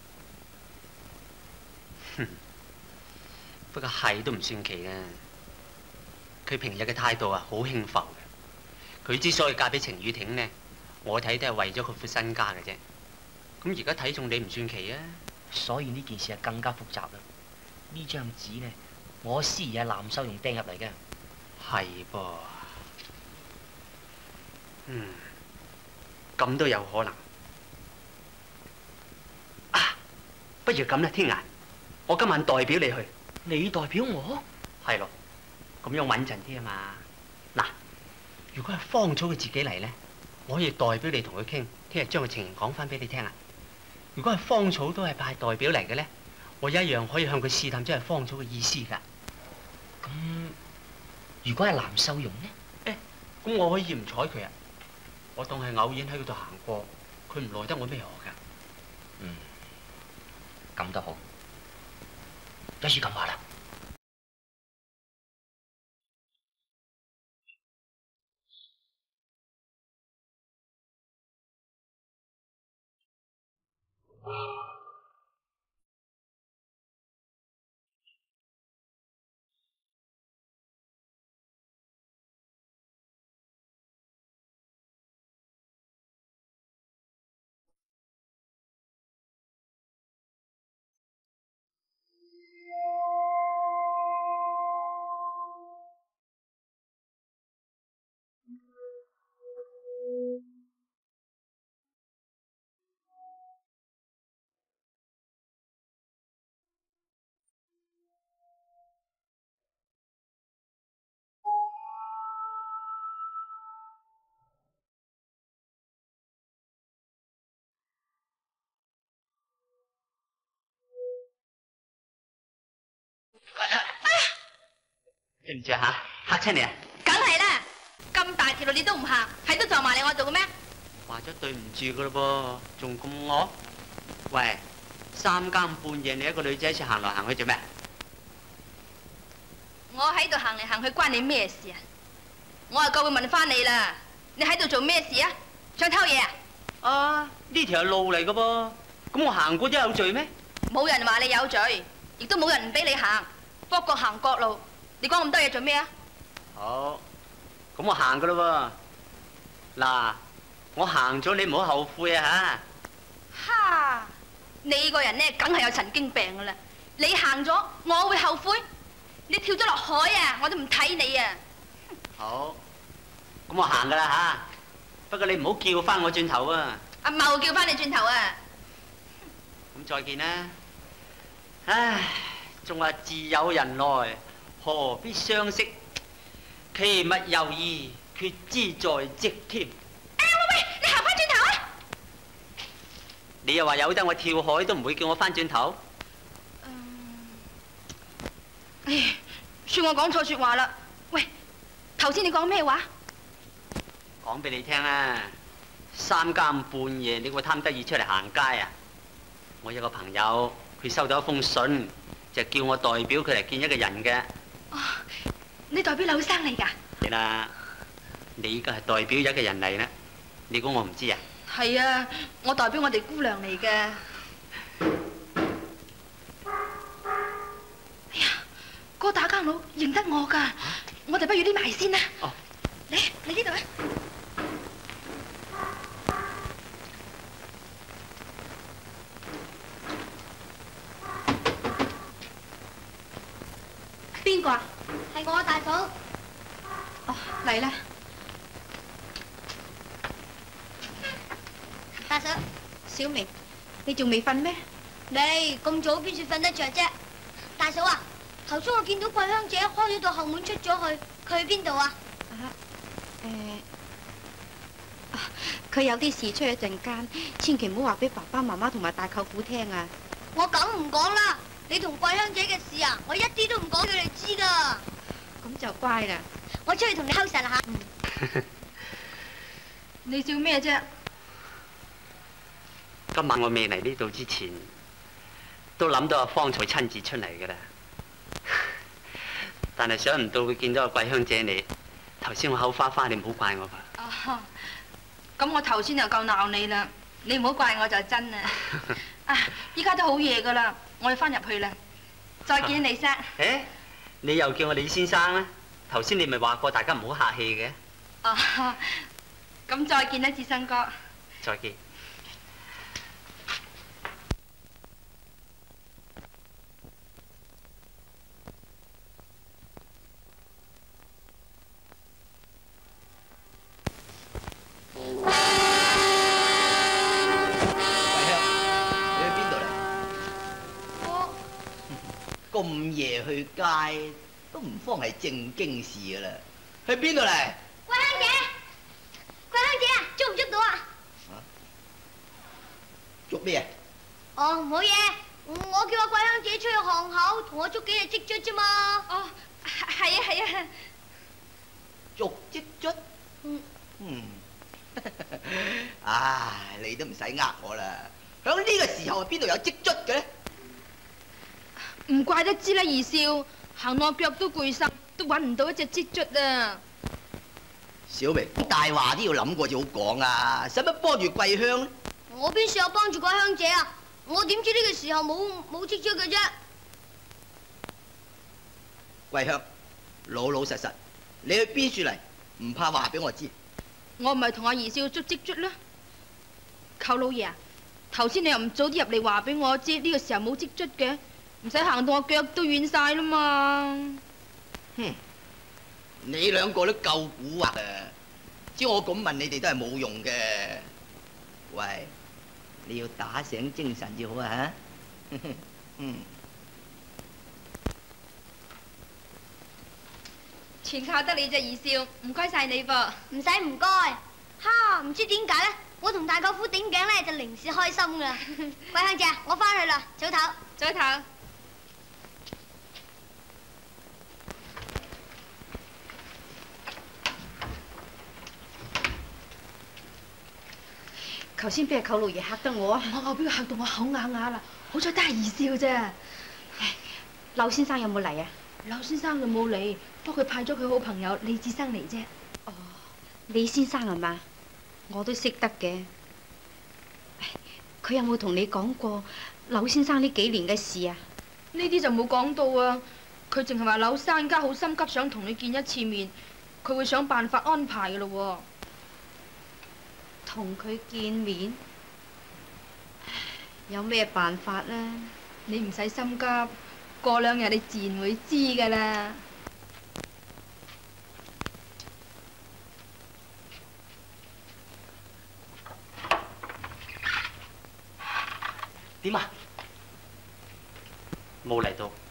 哼，不過係都唔算奇啊。佢平日嘅態度啊，好輕浮嘅。佢之所以嫁俾程雨婷呢，我睇都係為咗佢副身家嘅啫。咁而家睇中你唔算奇啊。 所以呢件事係更加複雜啦。呢張紙呢，我師爺係藍秀容掟入嚟嘅。 係噃。咁都有可能。啊，不如咁啦，天涯，我今晚代表你去。 你代表我？ 係咯，咁樣穩陣啲啊嘛。嗱，如果係芳草佢自己嚟呢，我可以代表你同佢傾，聽日將個情形講翻俾你聽啊。如果係芳草都係派代表嚟嘅呢，我一樣可以向佢試探，即係芳草嘅意思㗎。 咁如果係藍秀容呢？ 咁我可以唔睬佢啊？我當係偶然喺嗰度行過，佢唔奈得我咩何㗎？ 嗯，咁都好，一於咁話啦。 對唔住嚇，嚇親你啊！ 梗係啦，咁大條路你都唔行，喺度撞埋你我做嘅咩？ 話咗對唔住噶咯噃，仲咁惡？喂，三更半夜你一個女仔一齊行來行去做咩？ 我喺度行嚟行去關你咩事啊？我係夠會問翻你啦，你喺度做咩事啊？想偷嘢啊？ 啊，呢條係路嚟噶噃，咁我行過都有罪咩？ 冇人話你有罪，亦都冇人唔俾你行，不過各行各路。你講咁多嘢做咩啊？ 好，咁我行噶啦喎。嗱，我行咗你唔好後悔啊吓！哈！你個人呢，梗係有神經病噶啦！你行咗，我會後悔？你跳咗落海啊，我都唔睇你啊！ 好，咁我行噶啦吓，不過你唔好叫翻我轉頭啊！ 阿茂叫翻你轉頭啊！ 咁再見啦！唉，仲話自有人來，何必相識？其物猶異，決之在即添。 喂，你行翻轉頭啊！ 你又話有得我跳海都唔會叫我翻轉頭？ 唉，算我講錯說話啦。喂，頭先你講咩話？ 講俾你聽啊！三更半夜你會貪得意出嚟行街啊？我有個朋友，佢收到一封信，就叫我代表佢嚟見一個人嘅。 哦，你代表柳生嚟㗎？ 係啦，你依家係代表一個人嚟啦，你估我唔知啊？ 係啊，我代表我哋姑娘嚟嘅。哎呀，嗰個打更佬認得我㗎，我哋不如匿埋先啦。 哦， 嚟呢度啊！邊個啊？ 係我大嫂。 哦，嚟啦！ 大嫂， 小明，你仲未瞓咩？ 你咁早邊算瞓得着啫？大嫂啊，頭先我見到桂香姐開咗道後門出咗去，佢去邊度啊？ 佢有啲事出去一陣間，千祈唔好話俾爸爸媽媽同埋大舅父聽啊！ 我梗唔講啦，你同桂香姐嘅事啊，我一啲都唔講俾佢哋知噶。 咁就乖啦。 我出去同你偷實下。 你笑咩啫？ 今晚我未嚟呢度之前，都諗到阿方才親自出嚟嘅啦。但係想唔到會見到阿桂香姐你。頭先我口花花，你唔好怪我噃。 哦，咁我頭先就夠鬧你啦，你唔好怪我就真啦。啊，依家都好夜噶啦，我要翻入去啦。再見，李生。 誒，你又叫我李先生啦？頭先你咪話過大家唔好客氣嘅。 哦，咁再見啦，志生哥。 再見。 咁夜去街都唔方係正經事噶啦，去邊度嚟？ 桂香姐，桂香姐啊，捉唔捉到啊？ 捉咩啊？ 哦，冇嘢，我叫阿桂香姐出去巷口同我捉幾隻積卒啫嘛。 哦，係啊係啊。 捉積卒？ 你都唔使呃我啦。響呢個時候邊度有積卒嘅咧？ 唔怪得知啦，二少行落腳都攰晒，都揾唔到一隻積卒啊！ 小明，大話都要諗過至好講啊！使乜幫住桂香咧？ 我邊時有幫住個香姐啊？我點知呢個時候冇積卒嘅啫？ 桂香，老老實實，你去邊處嚟？唔怕話俾我知。 我唔係同阿二少捉積卒啦。舅老爺啊，頭先你又唔早啲入嚟話俾我知，呢個時候冇積卒嘅，唔使行到我腳都軟晒啦嘛。 哼，你兩個都夠蠱惑啊！只要我咁問你哋都係冇用嘅。喂，你要打醒精神至好啊！嗯。 全靠得你啫，二少，唔該晒你噃。 唔使唔該。哈，唔知點解咧，我同大舅父頂頸咧就零舍開心噶。桂香姐，我翻去啦，早唞。 早唞。 頭先俾阿舅老爺嚇得我啊！ 我俾佢嚇到我口啞啞啦，好彩得係二少啫。 柳先生有冇嚟啊？ 柳先生佢冇嚟，不過佢派咗佢好朋友李志生嚟啫。 哦，李先生係嘛？我都識得嘅。佢有冇同你講過柳先生呢幾年嘅事啊？ 呢啲就冇講到啊。佢淨係話柳生家好心急想同你見一次面，佢會想辦法安排嘅咯。 同佢見面，有咩辦法呢？ 你唔使心急，過兩日你自然會知噶啦。 點啊？ 冇嚟到。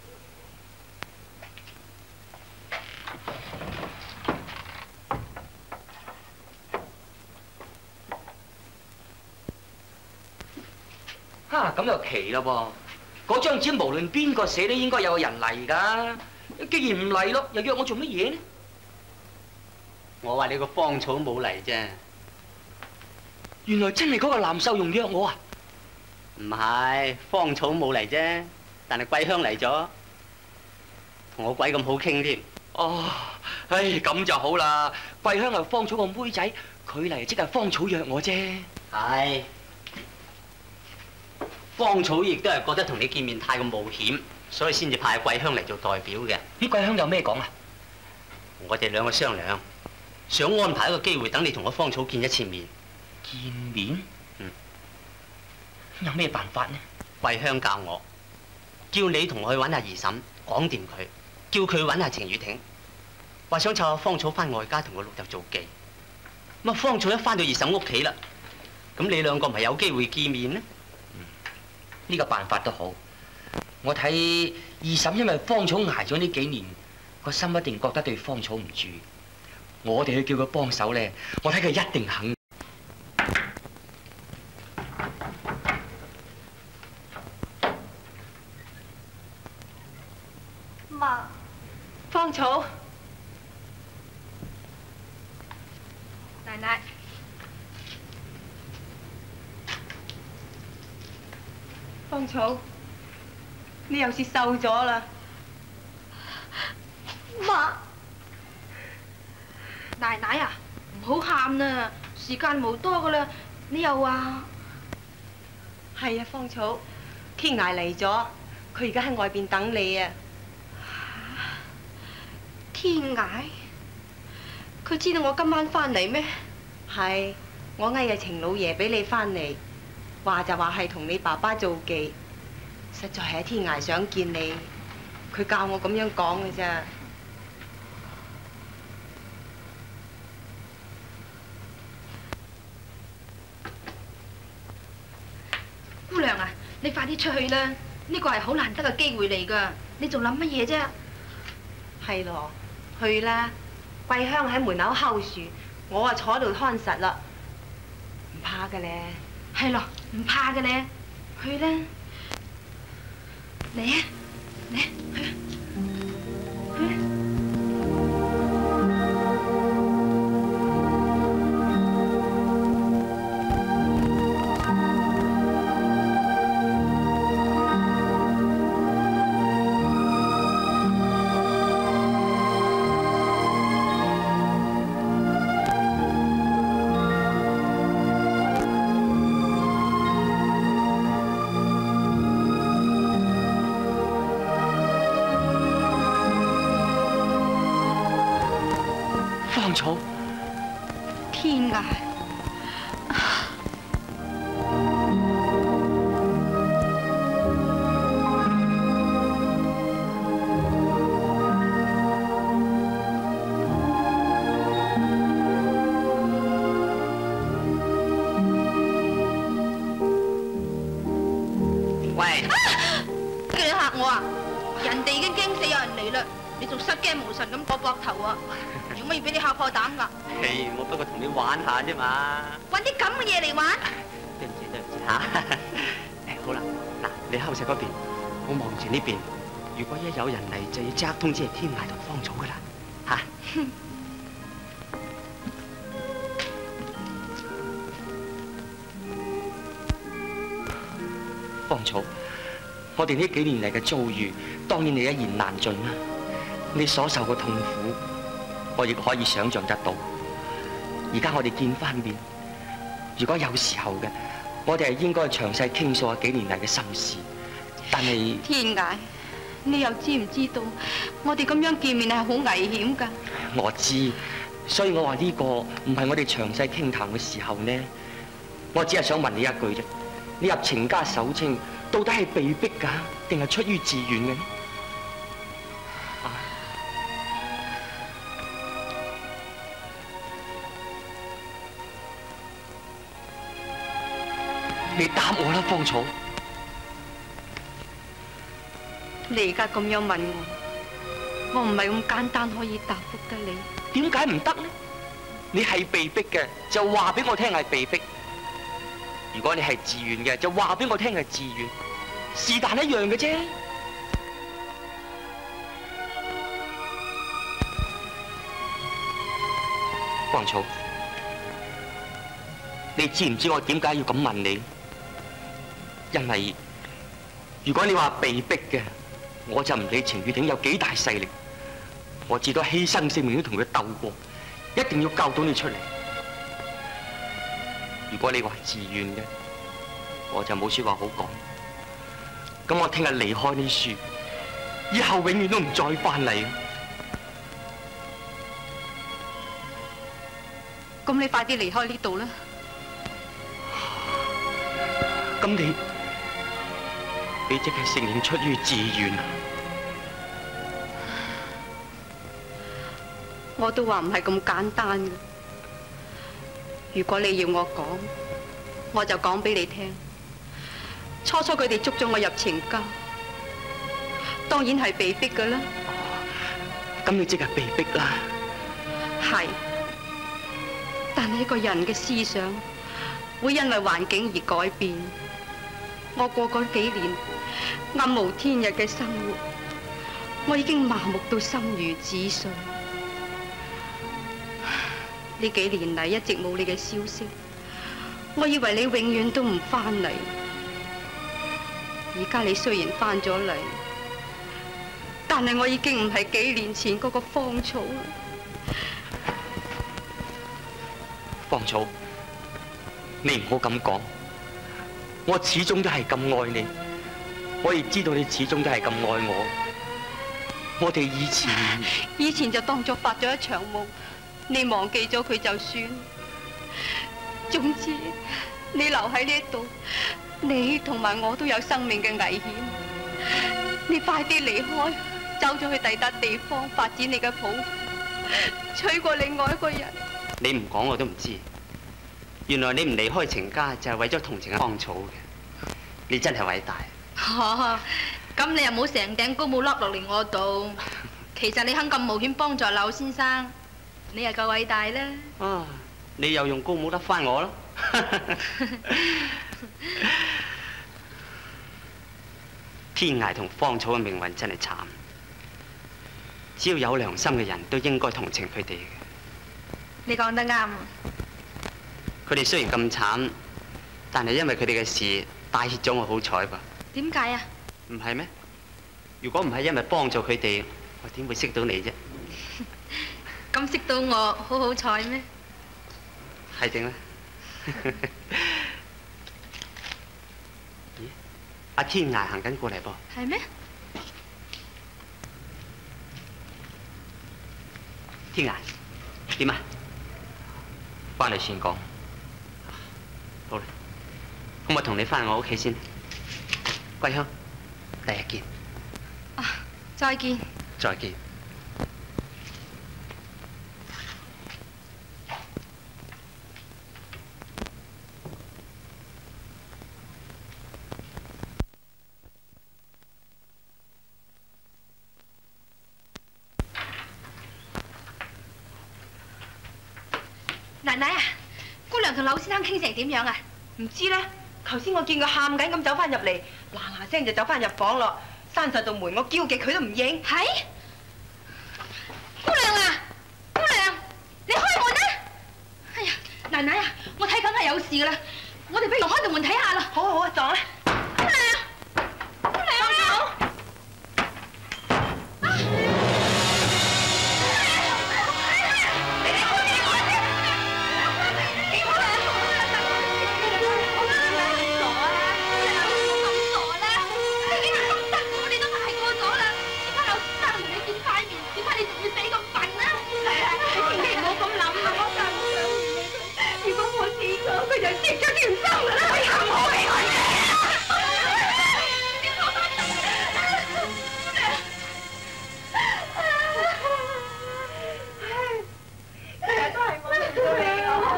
咁又奇啦噃！嗰張紙無論邊個寫都應該有個人嚟㗎。既然唔嚟咯，又約我做乜嘢呢？ 我話你個芳草冇嚟啫。 原來真係嗰個藍秀容約我啊！ 唔係，芳草冇嚟啫，但係桂香嚟咗，同我鬼咁好傾添。 哦，唉，咁就好啦。桂香係芳草個妹仔，佢嚟即係芳草約我啫。 係。芳草亦都係覺得同你見面太過冒險，所以先至派桂香嚟做代表嘅。 啲桂香有咩講啊？ 我哋兩個商量，想安排一個機會等你同我芳草見一次面。 見面？嗯。有咩辦法呢？ 桂香教我，叫你同我去揾下二嬸，講掂佢，叫佢去揾下程雨婷，話想湊下芳草翻外家同佢老豆做記。咁啊，芳草一翻到二嬸屋企啦，咁你兩個咪有機會見面呢？ 呢個辦法都好，我睇二嬸因為芳草捱咗呢幾年，個心一定覺得對芳草唔住。我哋去叫佢幫手咧，我睇佢一定肯。 媽，芳草， 奶奶。 芳草，你又是瘦咗啦。 媽， 奶奶啊，唔好喊啦，時間冇多噶啦，你又話？ 係啊，芳草，天涯嚟咗，佢而家喺外邊等你啊。 天涯？佢知道我今晚翻嚟咩？ 係，我嗌阿程老爺俾你翻嚟。話就話係同你爸爸做記，實在係喺天涯想見你，佢教我咁樣講嘅啫。 姑娘啊，你快啲出去啦！呢個係好難得嘅機會嚟㗎，你仲諗乜嘢啫？ 係咯，去啦！桂香喺門口睺樹，我啊坐喺度看實啦，唔怕嘅咧。 係咯，唔怕嘅咧，去啦！嚟啊，嚟啊，去啊，去啊！ 芳草， 天涯。 喂， 你嚇我啊！人哋已經驚死有人嚟啦，你仲失驚無神咁過膊頭啊！做乜要俾你嚇破膽㗎？ 嘿，我不過同你玩下啫嘛。 揾啲咁嘅嘢嚟玩？ 對唔住嚇。好啦，嗱，你後石嗰邊，我望住呢邊。如果一有人嚟，就要即刻通知係天涯同芳草㗎啦，嚇。 芳草，我哋呢幾年嚟嘅遭遇，當然你一言難盡啦。你所受嘅痛苦，我亦可以想象得到。而家我哋見翻面，如果有時候嘅，我哋係應該詳細傾訴下幾年嚟嘅心事。但係天涯，你又知唔知道，我哋咁樣見面係好危險㗎？ 我知，所以我話呢個唔係我哋詳細傾談嘅時候呢。我只係想問你一句啫。你入程家守清，到底係被逼㗎，定係出於自願嘅呢？你答我啦，芳草。 你而家咁樣問我唔係咁簡單可以答覆得你。 點解唔得呢？你係被逼嘅，就話俾我聽係被逼。如果你係自願嘅，就話俾我聽係自願，是但一樣嘅啫。芳草，你知唔知我點解要咁問你？因為如果你話被逼嘅，我就唔理程月鼎有幾大勢力，我至多犧牲性命都同佢鬥過，一定要救到你出嚟。如果你話自願嘅，我就冇說話好講。咁我聽日離開呢樹，以後永遠都唔再翻嚟。 咁你快啲離開呢度啦。 咁你即係承認出於自願啊？ 我都話唔係咁簡單嘅。如果你要我講，我就講俾你聽。初初佢哋捉咗我入程家，當然係被逼㗎啦。 咁你即係被逼啦。 係，但係一個人嘅思想會因為環境而改變。我過嗰幾年暗無天日嘅生活，我已經麻木到心如止水。呢幾年嚟一直冇你嘅消息，我以為你永遠都唔翻嚟。而家你雖然翻咗嚟，但係我已經唔係幾年前嗰個芳草啦。 芳草，你唔好咁講，我始終都係咁愛你，我亦知道你始終都係咁愛我。我哋以前就當作發咗一場夢。你忘記咗佢就算。總之，你留喺呢度，你同埋我都有生命嘅危險。你快啲離開，走咗去第笪地方發展你嘅抱負，娶過另外一個人。 你唔講我都唔知，原來你唔離開程家就係為咗同情芳草嘅。你真係偉大。 咁你又冇成頂高帽笠落嚟我度。其實你肯咁冒險幫助柳先生，你又夠偉大啦！ 啊，你又用高帽笠翻我啦！天涯同芳草嘅命運真係慘，只要有良心嘅人都應該同情佢哋嘅。 你講得啱。 佢哋雖然咁慘，但係因為佢哋嘅事帶挈咗我好彩噃。 點解啊？ 唔係咩？如果唔係因為幫助佢哋，我點會識到你啫？ 咁識到我好好彩咩？ 係定啦。咦？阿天涯行緊過嚟噃。 係咩？ 天涯， 點啊？ 翻嚟先講。 好啦，咁我同你翻我屋企先。桂香，第日見。 啊，再見。 再見。 奶奶啊，姑娘同柳先生傾成點樣啊？ 唔知咧，頭先我見佢喊緊咁走翻入嚟，嗱嗱聲就走翻入房咯，閂晒道門，我叫極佢都唔應。 係？姑娘啊，姑娘，你開門啊！哎呀，奶奶啊，我睇緊係有事噶啦，我哋不如開道門睇下啦。 好啊好啊，撞啊！ 姑娘，姑娘啊！ 佢就跌咗條心㗎啦！你行我嚟佢成日都係我令到你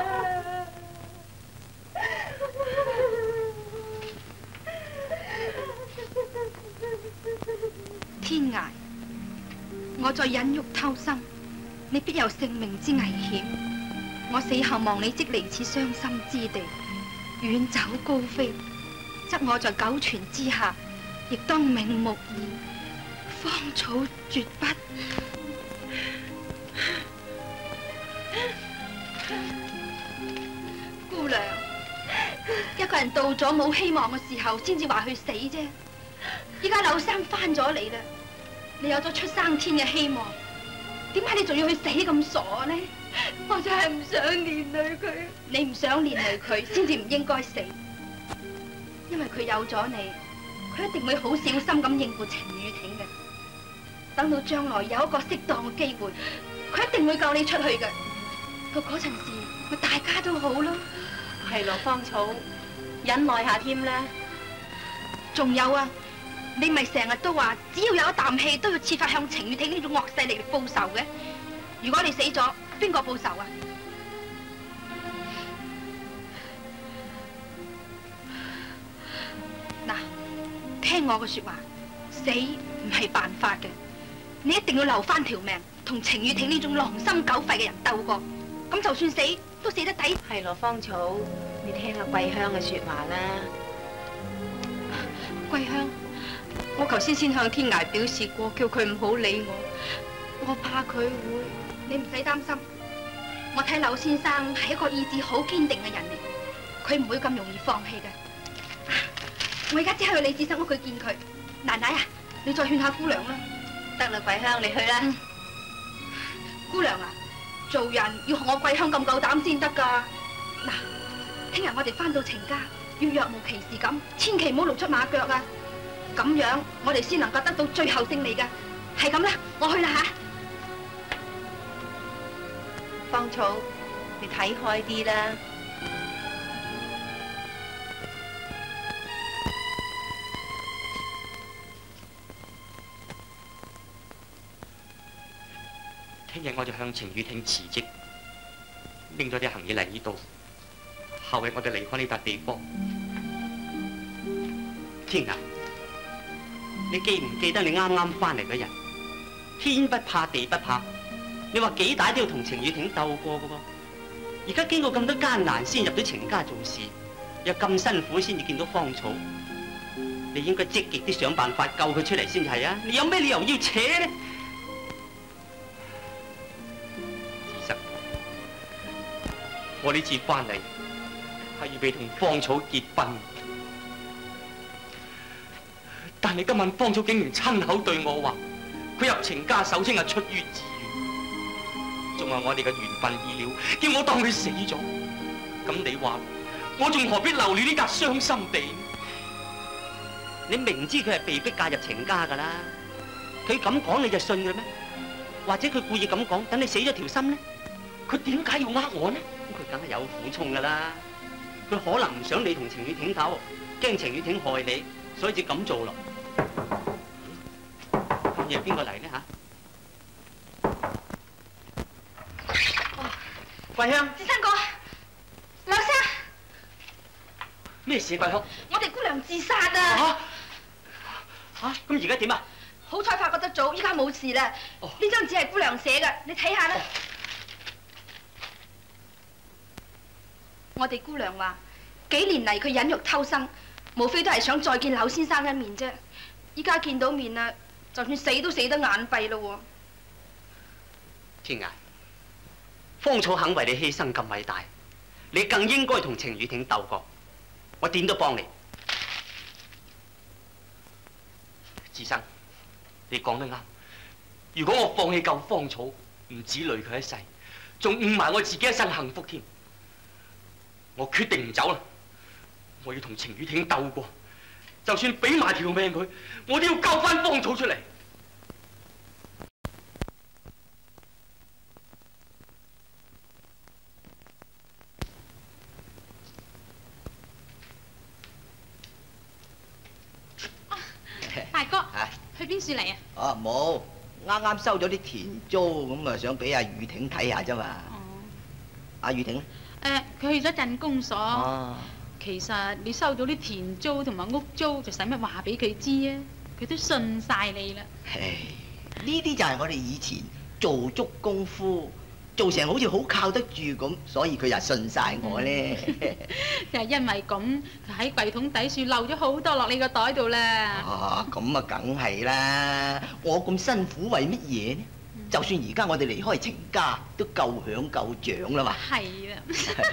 天涯，我在忍辱偷生，你必有性命之危險。我死後望你即離此傷心之地，遠走高飛，則我在九泉之下，亦當瞑目矣。芳草絕筆。姑娘，一個人到咗冇希望嘅時候，先至話去死啫。依家柳生翻咗嚟啦，你有咗出生天嘅希望，點解你仲要去死咁傻呢？我真係唔想連累佢。你唔想連累佢，先至唔應該死。因為佢有咗你，佢一定會好小心咁應付程雨婷嘅。等到將來有一個適當嘅機會，佢一定會救你出去嘅。到嗰陣時，咪大家都好咯。 係咯，芳草，忍耐下添啦。 仲有啊，你咪成日都話，只要有一啖氣，都要設法向程雨婷呢種惡勢力嚟報仇嘅。如果你死咗，邊個報仇啊？嗱，聽我嘅說話，死唔係辦法嘅，你一定要留翻條命，同程雨婷呢種狼心狗肺嘅人鬥過，咁就算死都死得抵。 係咯，芳草，你聽下桂香嘅說話啦。 桂香，我頭先先向天涯表示過，叫佢唔好理我，我怕佢會。你唔使擔心，我睇柳先生係一個意志好堅定嘅人嚟，佢唔會咁容易放棄嘅。我而家即刻去李志生屋企見佢。奶奶啊，你再勸下姑娘啦。 得啦，桂香，你去啦。 姑娘啊，做人要學我桂香咁夠膽先得㗎。嗱，聽日我哋翻到程家，要若無其事咁，千祈唔好露出馬腳啊！咁樣我哋先能夠得到最後勝利㗎。係咁啦，我去啦吓。 芳草，你睇開啲啦。 聽日我就向程雨婷辭職，拎咗啲行李嚟呢度。後日我哋離開呢笪地方。 天涯，你記唔記得你啱啱翻嚟嗰日，天不怕地不怕？你話幾大都要同程雨婷鬥過嘅喎，而家經過咁多艱難先入到程家做事，又咁辛苦先至見到芳草，你應該積極啲想辦法救佢出嚟先係啊！你有咩理由要扯呢？ 其實我呢次翻嚟係預備同芳草結婚，但係今晚芳草竟然親口對我話，佢入程家手清係出於自願。仲話我哋嘅緣分已了，叫我當佢死咗。咁你話，我仲何必留戀呢笪傷心地？ 你明知佢係被逼嫁入程家㗎啦，佢咁講你就信佢咩？或者佢故意咁講，等你死咗條心呢？ 佢點解要呃我呢？ 佢梗係有苦衷㗎啦。佢可能唔想你同程雨婷鬥，驚程雨婷害你，所以至咁做咯。今夜邊個嚟呢嚇？桂香， 志生哥，劉生， 咩事桂香？ 我哋姑娘自殺啊！ 咁而家點啊？ 好彩發覺得早，依家冇事啦。呢張紙係姑娘寫嘅，你睇下啦。我哋姑娘話，幾年嚟佢忍辱偷生，無非都係想再見柳先生一面啫。依家見到面啦，就算死都死得眼閉咯。 天涯，芳草肯為你犧牲咁偉大，你更應該同程雨婷鬥過。我點都幫你。 志生，你講得啱。如果我放棄救芳草，唔止累佢一世，仲誤埋我自己一生幸福添。我決定唔走啦！我要同程雨婷鬥過，就算俾埋條命佢，我都要救翻芳草出嚟。 大哥，去邊處嚟啊？ 哦，冇，啱啱收咗啲田租，咁啊想俾阿雨婷睇下啫嘛。哦。阿雨婷咧？ 佢去咗鎮公所。哦。其實你收咗啲田租同埋屋租，就使乜話俾佢知啊？佢都信晒你啦。 呢啲就係我哋以前做足功夫，做成好似好靠得住咁，所以佢就信晒我咧。 就係因為咁，佢喺櫃桶底處漏咗好多落你個袋度啦。 啊，咁啊梗係啦！我咁辛苦為乜嘢呢？就算而家我哋離開程家，都夠享夠獎啦嘛。 係啦。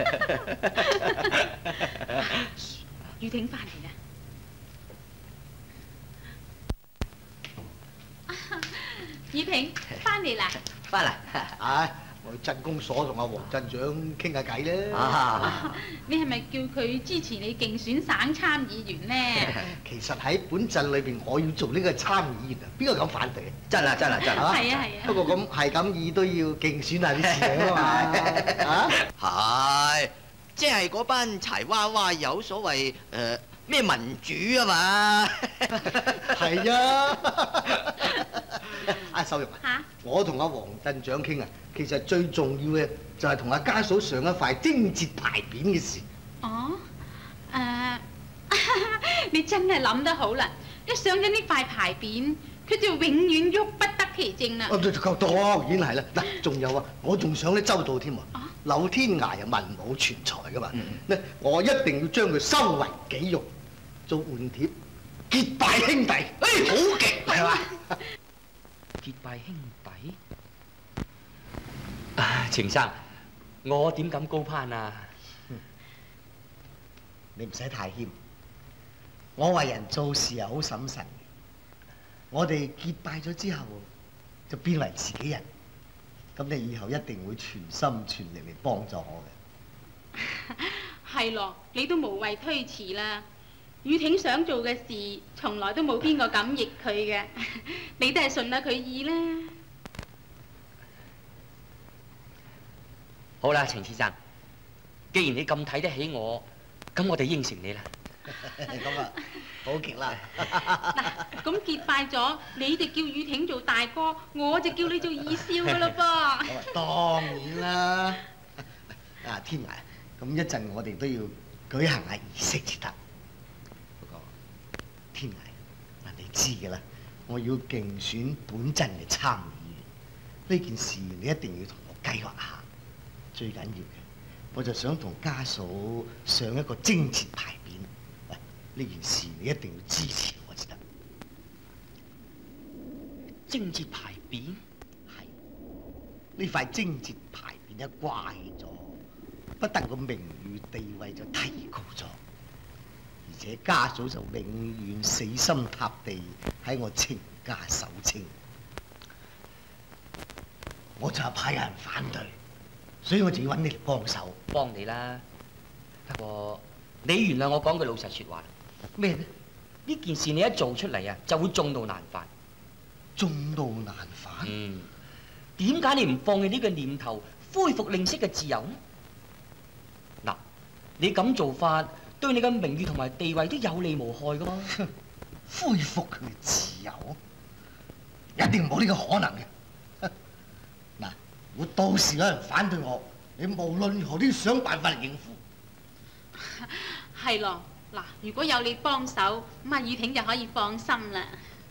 雨婷翻嚟啦！雨婷翻嚟啦！ 翻嚟啊！我去鎮公所同阿黃鎮長傾下偈咧。 你係咪叫佢支持你競選省參議員呢？ 其實喺本鎮裏邊，我要做呢個參議員啊，邊個敢反對？ 真啊真啊真啊！ 係啊係啊。 不過咁係咁意都要競選下啲事啊嘛。 係，即係嗰班柴娃娃有所謂咩民主啊嘛。 係啊。阿秀玉啊，我同阿黃鎮長傾啊，其實最重要嘅就係同阿家嫂上一塊貞節牌匾嘅事。 哦，你真係諗得好啦！一上咗呢塊牌匾，佢就永遠喐不得其正啦。 當然係啦，嗱，仲有啊，我仲想咧周到添喎。柳天涯又文武全才噶嘛，我一定要將佢收為己用，做換帖，結拜兄弟。好極係嘛？ 結拜兄弟？程生，我點敢高攀啊？ 你唔使太謙，我為人做事又好審慎。我哋結拜咗之後，就變為自己人。咁你以後一定會全心全力嚟幫助我嘅。 係咯，你都無謂推辭啦。雨婷想做嘅事，從來都冇邊個敢逆佢嘅，你都係順下佢意啦。 好啦，程先生，既然你咁睇得起我，咁我哋應承你啦。 咁啊，好極啦。 嗱，咁結拜咗，你哋叫雨婷做大哥，我就叫你做二少噶啦噃。 當然啦。啊，天涯，咁一陣我哋都要舉行下儀式至得。不過，天涯，嗱你知㗎啦，我要競選本鎮嘅參議員，呢件事你一定要同我計劃下。最緊要嘅，我就想同家嫂上一個貞節牌匾。喂，呢件事你一定要支持我至得。 貞節牌匾？ 係。呢塊貞節牌匾一掛起咗，不但個名譽地位就提高咗，而且家嫂就永遠死心塌地喺我程家守清。我就怕有人反對。所以我就要揾你嚟幫手， 幫你啦。不過你原諒我講句老實説話啦。 咩呢？ 呢件事你一做出嚟啊，就會眾怒難犯。 眾怒難犯？ 點解你唔放棄呢個念頭， 恢復令式嘅自由呢？嗱，你咁做法對你嘅名譽同埋地位都有利無害噶喎。 恢復佢嘅自由，一定冇呢個可能嘅。嗱，如果到時有人反對我，你無論如何都要想辦法嚟應付。 係咯，嗱，如果有你幫手，咁阿雨婷就可以放心啦。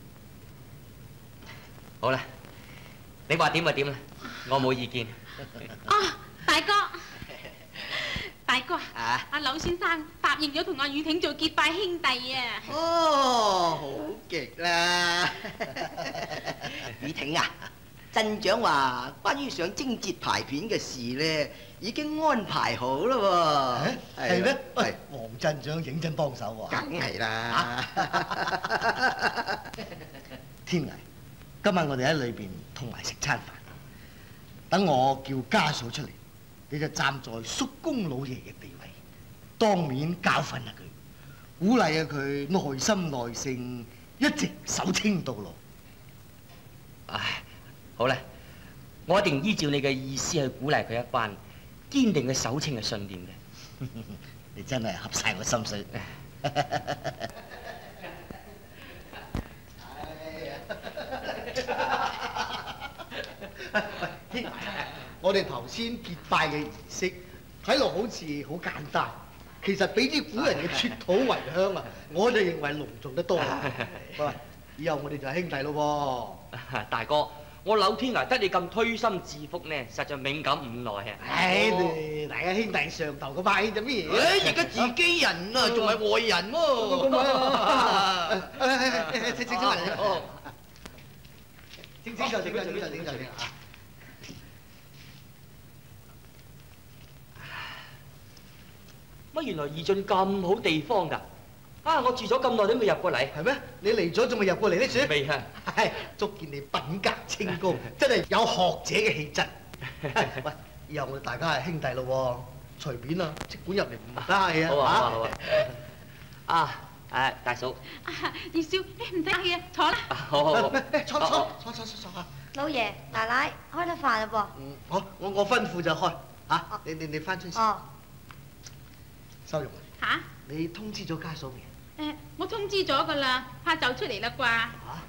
好啦，你話點就點啦，我冇意見。 哦，大哥，大哥啊，阿柳先生答應咗同阿雨婷做結拜兄弟啊。 哦，好極啦！雨婷啊，鎮長話關於上貞節排片嘅事咧，已經安排好啦喎。 係咩？喂，黃鎮長認真幫手喎。 梗係啦。 天涯，今晚我哋喺裏邊同埋食餐飯，等我叫家嫂出嚟，你就站在叔公老爺嘅地位，當面教訓下佢，鼓勵下佢耐心耐性，一直守清到老。 唉，好啦，我一定依照你嘅意思去鼓勵佢一番，堅定佢守清嘅信念嘅。 你真係合晒我心水。天涯，我哋頭先結拜嘅儀式睇落好似好簡單，其實比啲古人嘅出土為香啊，我就認為隆重得多。喂，以後我哋就係兄弟咯喎。大哥，我柳天涯得你咁推心置腹呢，實在敏感唔來啊。 唉，大家兄弟上頭嗰派做咩嘢？ 而家自己人啊，仲係外人喎。 請嚟。請坐。 乜原來義俊咁好地方㗎？啊！我住咗咁耐都未入過嚟。 係咩？你嚟咗仲未入過嚟呢？樹未啊！ 係，足見你品格清高，真係有學者嘅氣質。喂，以後我哋大家係兄弟咯喎，隨便啊，即管入嚟唔得啊！ 好啊，好啊。啊，大嫂。 二少，唔使客氣啊，坐啦。 好。 坐。 老爺奶奶開得飯啦噃。 好，我吩咐就開。嚇，你翻出先。哦。收容。 嚇？ 你通知咗家嫂未？ 我通知咗噶啦，怕走出嚟啦啩。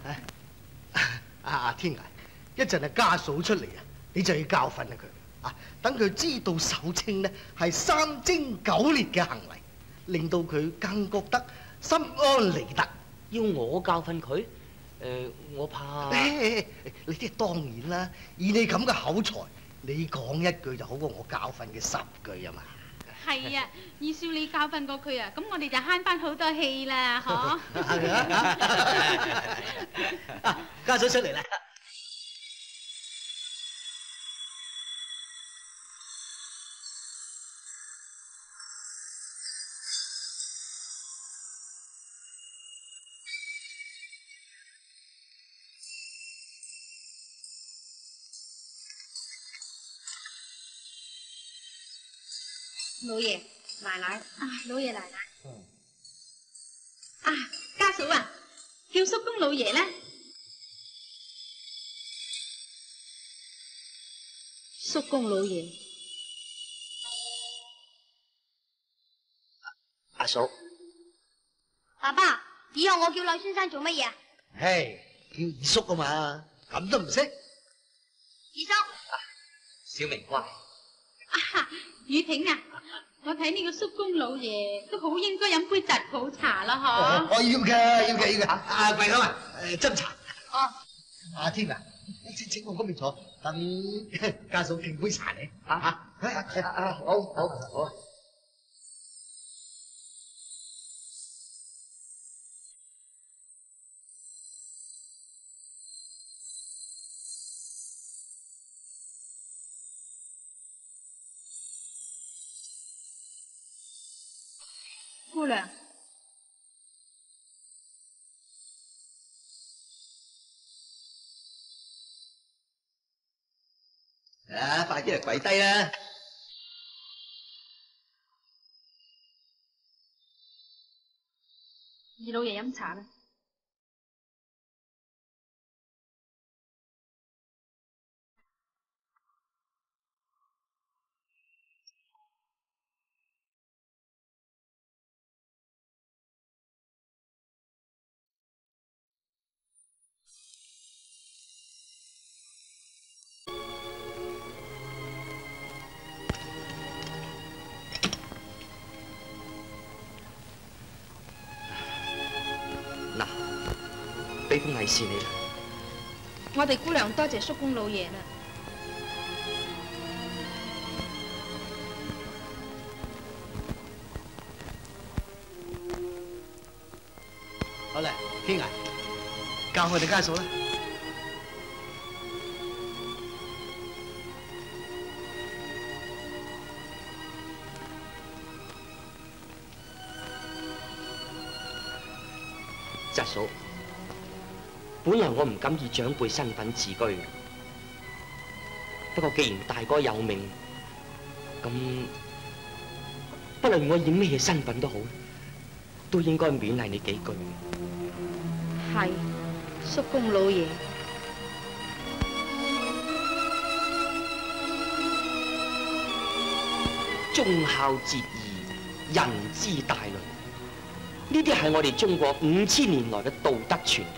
阿天涯，一陣係家嫂出嚟啊，你就要教訓下佢啊，等佢知道守清呢係3貞9烈嘅行為，令到佢更覺得心安理得。 要我教訓佢？我怕。 你即係當然啦，以你咁嘅口才，你講一句就好過我教訓嘅10句啊嘛。 係啊，二少你教訓過佢啊，咁我哋就慳翻好多氣啦，嗬。 家嫂出嚟啦。 老爺奶奶，老爺奶奶。 家嫂啊，叫叔公老爺咧。 叔公老爺。 阿嫂。 爸爸，以後我叫柳先生做乜嘢啊？ 唉，叫二叔啊嘛，咁都唔識。 二叔。 小明乖。 雨婷啊，我睇呢個叔公老爺都好應該飲杯疾普茶啦，嗬。 我要嘅。阿貴嫂啊，斟茶。 哦。 阿天啊，請我嗰邊坐，等家嫂敬杯茶你。好。 姑娘， 快啲嚟跪低啦！ 二老爺飲茶啦。 俾封利是你啦。 我哋姑娘多謝叔公老爺啦。 好啦，兄啊，教我哋家數啦。 侄嫂，本來我唔敢以長輩身份自居，不過既然大哥有命，咁不論我以咩身份都好，都應該勉勵你幾句。 係，叔公老爺。 忠孝節義，人之大倫，呢啲係我哋中國5000年來嘅道德傳統。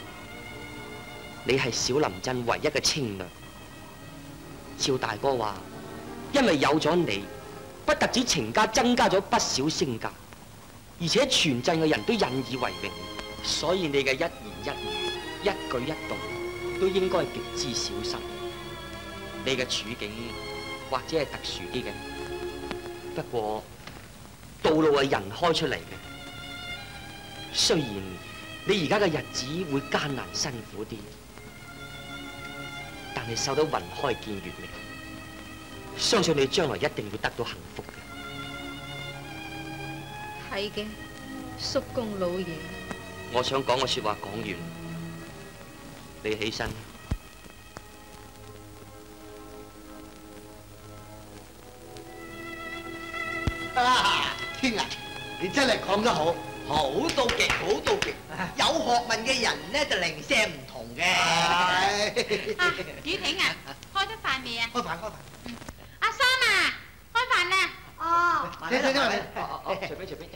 你係小林鎮唯一嘅青娘，趙大哥話，因為有咗你，不特止程家增加咗不少身價，而且全鎮嘅人都引以為榮，所以你嘅一言一語、一舉一動都應該極之小心。你嘅處境或者係特殊啲嘅。不過道路係人開出嚟嘅，雖然你而家嘅日子會艱難辛苦啲，但係受到雲開見月明，相信你將來一定會得到幸福嘅。 係嘅，叔公老爺。 我想講嘅說話講完，你起身。 啊，兄啊，你真係講得好， 好到極，好到極。有學問嘅人咧就零舍唔同嘅。 雨婷啊，開得飯未啊？ 開飯。 阿三啊，開飯啦！ 哦， 請。 隨便。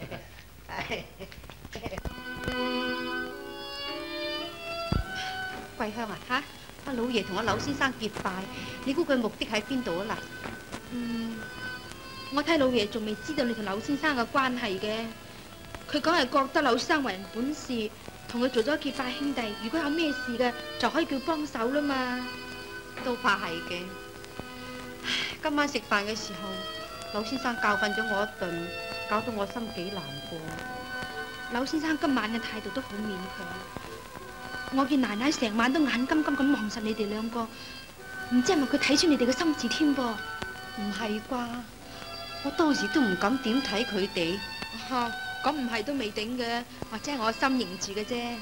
桂香啊，嚇！阿老爺同阿柳先生結拜，你估佢目的喺邊度啊？嗱， 我睇老爺仲未知道你同柳先生嘅關係嘅，佢講係覺得柳先生為人本事，同佢做咗結拜兄弟，如果有咩事嘅就可以叫幫手啦嘛。 都怕係嘅。今晚食飯嘅時候，柳先生教訓咗我一頓，搞到我心幾難過。 柳先生今晚嘅態度都好勉強，我見奶奶成晚都眼金金咁望實你哋兩個，唔知係咪佢睇穿你哋嘅心事添噃？ 唔係啩？我當時都唔敢點睇佢哋。 咁唔係都未定嘅，或者係我心凝住嘅啫。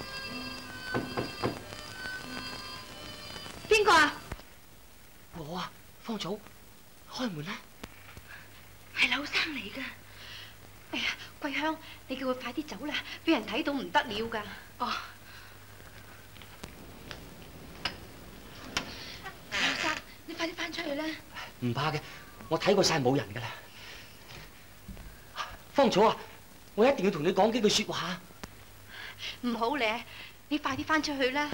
邊個啊？ 我啊，方祖，開門啦！ 係柳生嚟噶。 哎呀，桂香，你叫佢快啲走啦，俾人睇到唔得了噶。 哦。柳生，你快啲翻出去啦。 唔怕嘅，我睇過晒冇人噶啦。方祖啊，我一定要同你講幾句說話。 唔好咧，你快啲翻出去啦。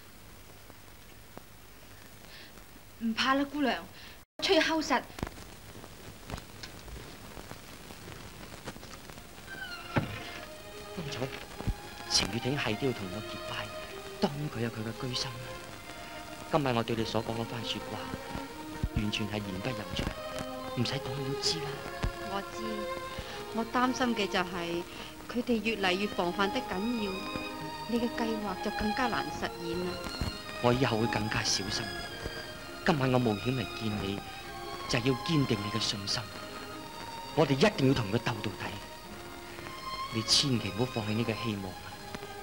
唔怕啦，姑娘，出去睺實。 方祖，程雨婷係都要同我結拜，當然佢有佢嘅居心啦。今晚我對你所講嗰番說話，完全係言不由衷，唔使講你都知啦。 我知，我擔心嘅就係佢哋越嚟越防範得緊要，你嘅計劃就更加難實現啦。 我以後會更加小心。今晚我冒險嚟見你，就係要堅定你嘅信心。我哋一定要同佢鬥到底。你千祈唔好放棄呢個希望啊！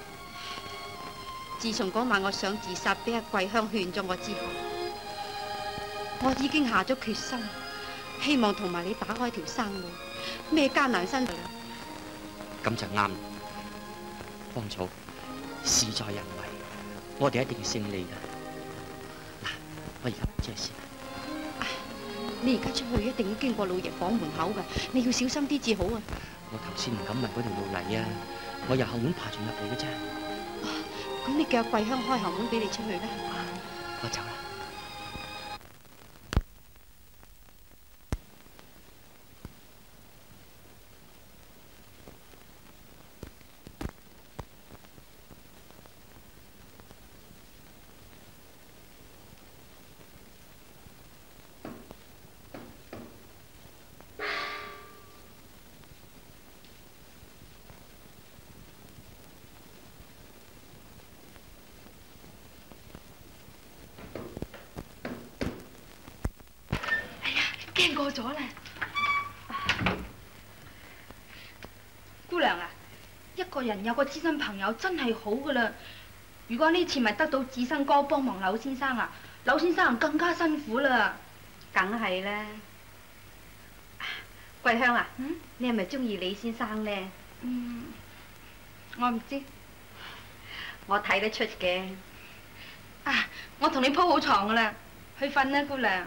自從嗰晚我想自殺，俾阿桂香勸咗我之後，我已經下咗決心，希望同埋你打開條生路，咩艱難辛苦。 咁就啱啦，方祖，事在人為，我哋一定要勝利噶。嗱，我而家出去先。 你而家出去一定要經過老爺房門口噶，你要小心啲至好啊！ 我頭先唔敢問嗰條路嚟啊，我由後門爬進入嚟嘅啫。 咁你叫阿桂香開後門俾你出去啦。 我走啦。 見過咗啦。姑娘啊，一個人有個知心朋友真係好噶啦。如果呢次咪得到智生哥幫忙柳先生啊，柳先生更加辛苦啦。 梗係啦。桂香啊，你係咪中意李先生呢？ 我唔知。 我睇得出嘅。 啊，我同你鋪好床噶啦，去瞓啦，姑娘。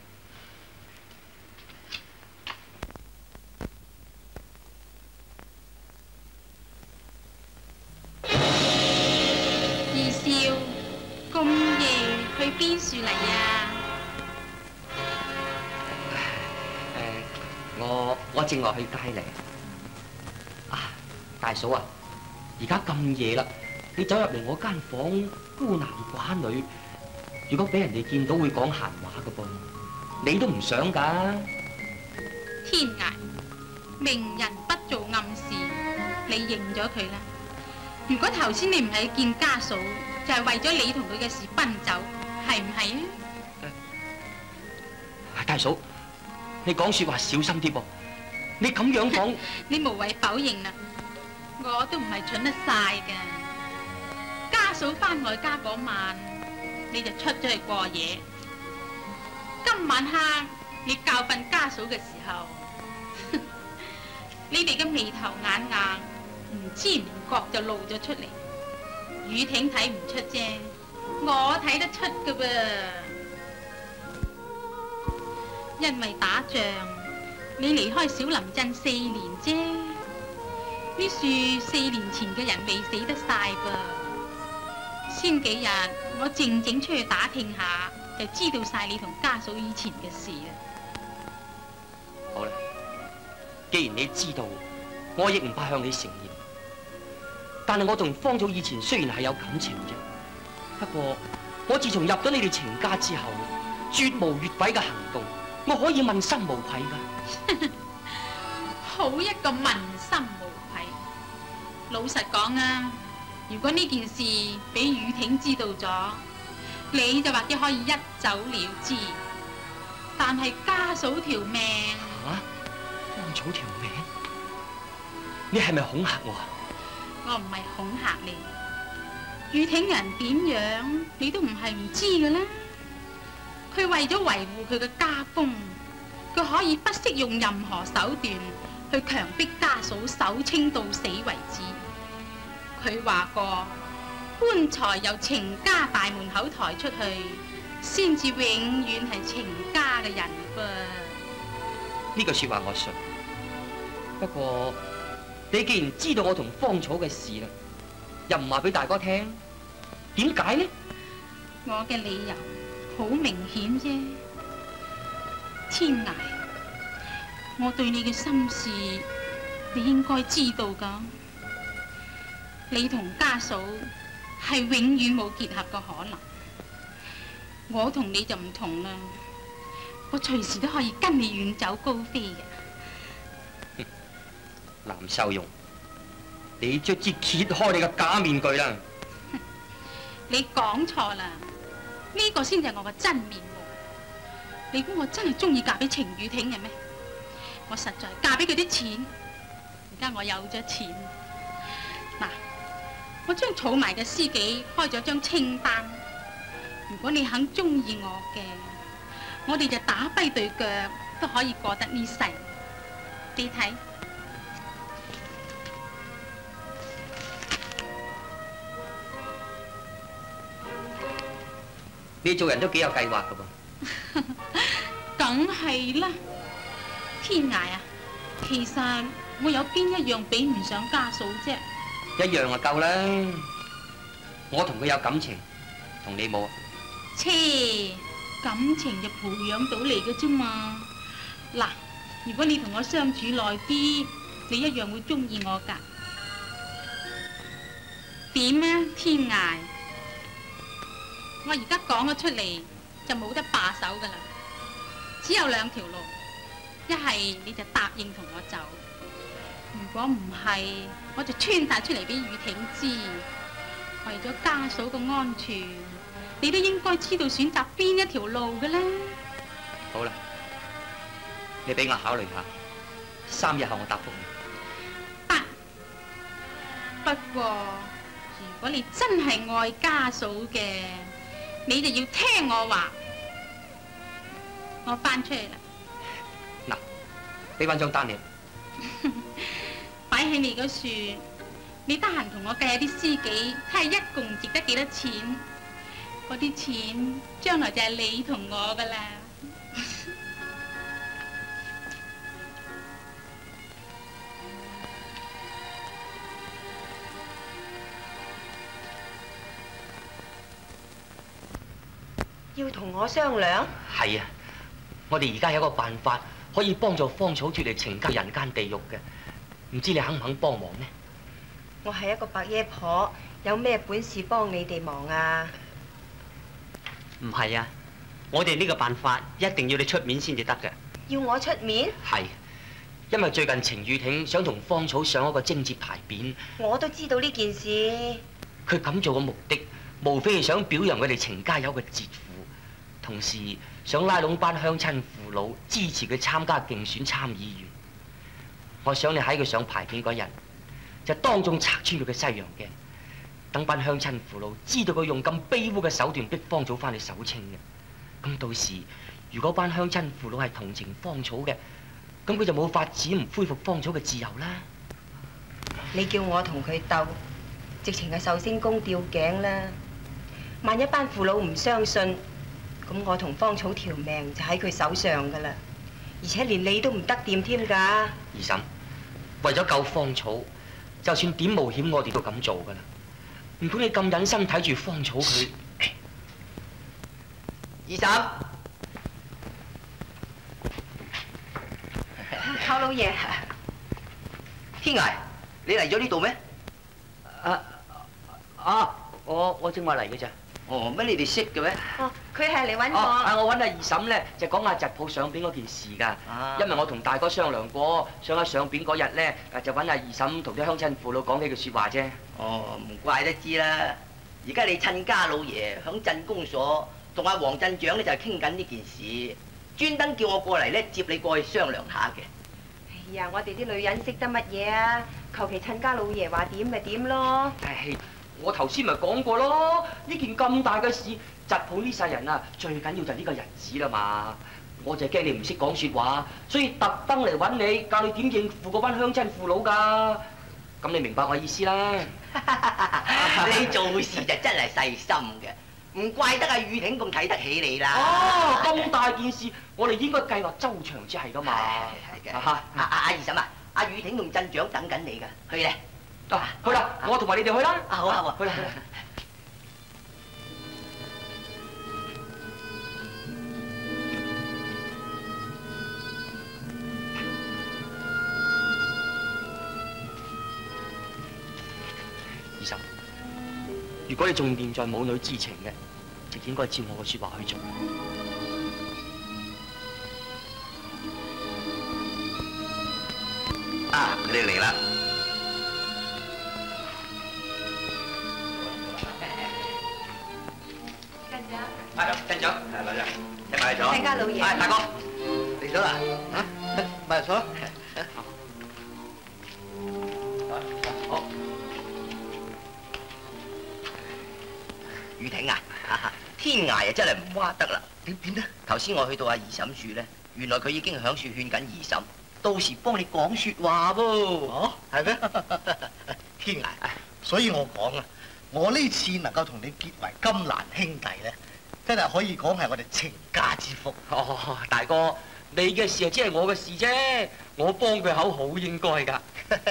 二少，咁夜去邊處嚟啊？ 我正話去街嚟。啊，大嫂啊，而家咁夜啦，你走入嚟我間房，孤男寡女，如果俾人哋見到會講閒話噶噃，你都唔想噶。 天涯，明人不做暗事，你認咗佢啦。如果頭先你唔係見家嫂，就係為咗你同佢嘅事奔走，係唔係啊？ 大嫂，你講說話小心啲噃。你咁樣講， 你無謂否認啦，我都唔係蠢得晒㗎。家嫂返外家嗰晚，你就出咗去過夜。今晚黑你教訓家嫂嘅時候，你哋嘅眉頭眼額唔知唔覺就露咗出嚟。雨婷睇唔出啫，我睇得出㗎噃。因為打仗，你離開小林鎮4年啫。呢樹4年前嘅人未死得晒噃。先幾日我靜靜出去打聽下，就知道晒你同家嫂以前嘅事啦。 好啦，既然你知道，我亦唔怕向你承認。但係我同方祖以前雖然係有感情啫，不過我自從入咗你哋程家之後，絕無越軌嘅行動，我可以問心無愧㗎。 好一個問心無愧。老實講啊，如果呢件事俾雨婷知道咗，你就或者可以一走了之。但係家嫂條命， 方祖條命？你係咪恐嚇我啊？ 我唔係恐嚇你。雨婷人點樣，你都唔係唔知㗎啦。佢為咗維護佢嘅家風，佢可以不惜用任何手段去強迫家嫂守清到死為止。佢話過，棺材由程家大門口抬出去，先至永遠係程家嘅人噃。 呢句說話我信。不過你既然知道我同芳草嘅事啦，又唔話俾大哥聽，點解呢？ 我嘅理由好明顯啫。天涯，我對你嘅心事，你應該知道噶。你同家嫂係永遠冇結合嘅可能。我同你就唔同啦，我隨時都可以跟你遠走高飛嘅。 藍秀容，你卒之揭開你嘅假面具啦！ 你講錯啦，呢個先係我嘅真面目。你估我真係中意嫁俾程雨婷嘅咩？我實在嫁俾佢啲錢。而家我有咗錢，嗱，我將儲埋嘅私己開咗張清單。如果你肯中意我嘅，我哋就打跛對腳都可以過得呢世。你睇。 你做人都幾有計劃噶噃。 梗係啦，天涯啊，其實我有邊一樣比唔上家嫂啫？ 一樣就夠啦。我同佢有感情，同你冇。 切，感情就培養到嚟嘅啫嘛。嗱，如果你同我相處耐啲，你一樣會中意我噶。點啊，天涯？我而家講咗出嚟就冇得罷手噶啦，只有兩條路，一係你就答應同我走，如果唔係，我就穿晒出嚟俾雨婷知。為咗家嫂嘅安全，你都應該知道選擇邊一條路嘅啦。 好啦， 你俾我考慮下，3日後我答覆你。 不過，如果你真係愛家嫂嘅，你就要聽我話。我翻出嚟啦。 嗱，俾翻張單你。 擺喺你嗰樹，你得閒同我計下啲私己，睇下一共值得幾多錢。嗰啲錢將來就係你同我噶啦。 要同我商量？ 係啊，我哋而家有一個辦法可以幫助芳草脫離情家人間地獄嘅，唔知你肯唔肯幫忙呢？ 我係一個白爺婆，有咩本事幫你哋忙啊？ 唔係啊，我哋呢個辦法一定要你出面先至得嘅。 要我出面？ 係，因為最近程雨婷想同芳草上一個貞節牌匾。 我都知道呢件事。 佢咁做嘅目的，無非係想表揚佢哋程家有個節婦，同時想拉攏班鄉親父老支持佢參加競選參議員。我想你喺佢上牌匾嗰日，就當眾拆穿佢嘅西洋鏡，等班鄉親父老知道佢用咁卑污嘅手段逼芳草翻去守清嘅。咁到時，如果班鄉親父老係同情芳草嘅，咁佢就冇法子唔恢復芳草嘅自由啦。 你叫我同佢鬥，直情係壽星公吊頸啦！萬一班父老唔相信，咁我同芳草條命就喺佢手上噶啦，而且連你都唔得掂添㗎。 二嬸，為咗救芳草，就算點冒險，我哋都咁做噶啦。唔通你咁忍心睇住芳草佢？ 二嬸， 寇老爺， 天涯，你嚟咗呢度咩？ 我正話嚟嘅咋。 哦，乜你哋識嘅咩？ 哦，佢係嚟揾我。 我揾阿二嬸咧，就講下疾譜上匾嗰件事㗎。因為我同大哥商量過，上匾嗰日咧，就揾阿二嬸同啲鄉親父老講幾句説話啫。 哦，唔怪得知啦。而家你親家老爺響鎮公所同阿黃鎮長咧就係傾緊呢件事，專登叫我過嚟咧接你過去商量下嘅。 哎呀，我哋啲女人識得乜嘢啊？求其親家老爺話點咪點咯。 我頭先咪講過咯，呢件咁大嘅事，疾譜呢世人啊，最緊要就係呢個日子啦嘛。我就驚你唔識講説話，所以特登嚟揾你，教你點應付嗰班鄉親父老㗎。咁你明白我意思啦？ 你做事就真係細心嘅，唔怪得阿雨婷咁睇得起你啦。 哦，咁大件事，我哋應該計劃周詳至係㗎嘛。 係嘅。阿二嬸啊，阿雨婷同鎮長等緊你㗎，去咧。 去啦，我同埋你哋去啦。 好啊， 去啦。二嬸，如果你仲念在母女之情嘅，就應該照我嘅説話去做。 佢哋嚟啦。鎮長，來啦，一埋咗。 親家老爺， 大哥嚟咗啦，埋坐。 好。雨婷啊，天涯啊真係唔話得啦。點呢？頭先我去到阿二嬸處咧，原來佢已經響處勸緊二嬸，到時幫你講説話噃。 哦，係咩？天涯，所以我講啊，我呢次能夠同你結為金蘭兄弟咧。真係可以講係我哋程家之福。 哦，大哥，你嘅事啊，只係我嘅事啫，我幫佢口好應該㗎。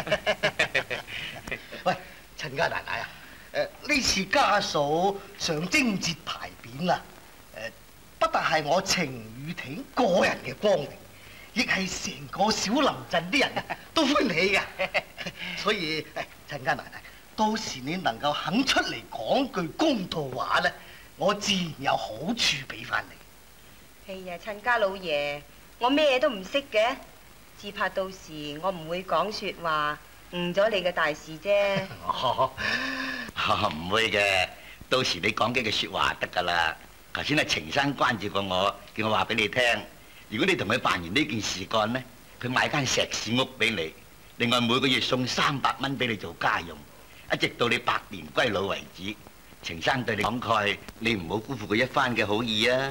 喂，親家奶奶啊，呢次家嫂上貞節牌匾啦，不但係我程雨婷個人嘅光榮，亦係成個小林鎮啲人都歡喜㗎。所以，親家奶奶，到時你能夠肯出嚟講句公道話咧，我自然有好處俾翻你。 哎呀，親家老爺，我咩都唔識嘅，只怕到時我唔會講説話，誤咗你嘅大事啫。 唔會嘅，到時你講幾句説話得㗎啦。頭先阿程生關照過我，叫我話俾你聽， 如果你同佢辦完呢件事幹呢，佢買間石屎屋俾你，另外每個月送300蚊俾你做家用，一直到你百年歸老為止。程生對你慷慨，你唔好辜負佢一番嘅好意啊！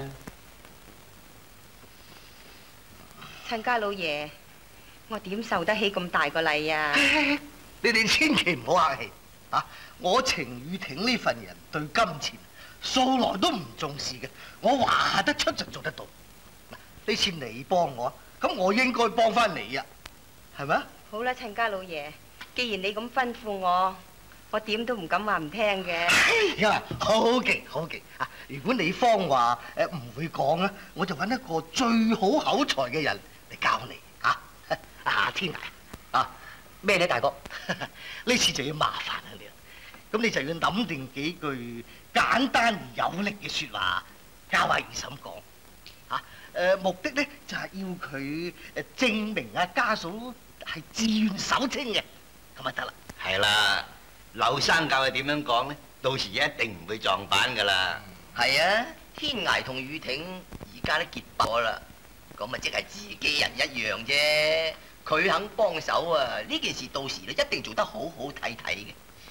親家老爺，我點受得起咁大個禮啊？ 你哋千祈唔好客氣啊！我程雨婷呢份人對金錢素來都唔重視嘅，我話得出就做得到。呢次你幫我，咁我應該幫翻你啊，係咪啊？ 好啦，親家老爺，既然你咁吩咐我點都唔敢話唔聽嘅。 好勁好勁啊！如果你方話唔會講啊，我就揾一個最好口才嘅人嚟教你啊！天涯啊，咩咧，大哥？呢次就要麻煩你啦。咁你就要諗定幾句簡單而有力嘅説話，教阿二嬸講嚇。目的咧就係要佢證明阿家嫂係自願守清嘅，咁咪得啦。 係啦，柳生教佢點樣講呢？到時一定唔會撞板噶啦。 係啊，天涯同雨婷而家都結咗啦，咁咪即係自己人一樣啫。佢肯幫手啊，呢件事到時咧一定做得好好睇睇嘅。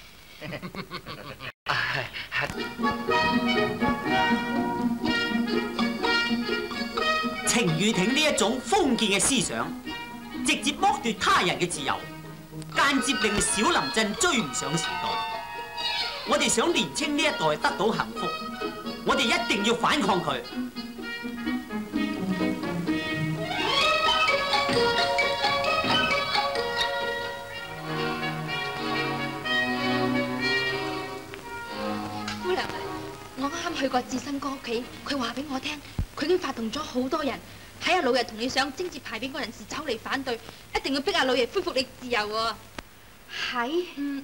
程雨婷呢一種封建嘅思想，直接剝奪他人嘅自由，間接令小林鎮追唔上時代。我哋想年青呢一代得到幸福，我哋一定要反抗佢。 姑娘啊，我啱啱去過智新哥屋企，佢話俾我聽，佢已經發動咗好多人喺阿老爺同你想徵接牌匾嗰陣時走嚟反對，一定要逼阿老爺恢復你自由喎。係。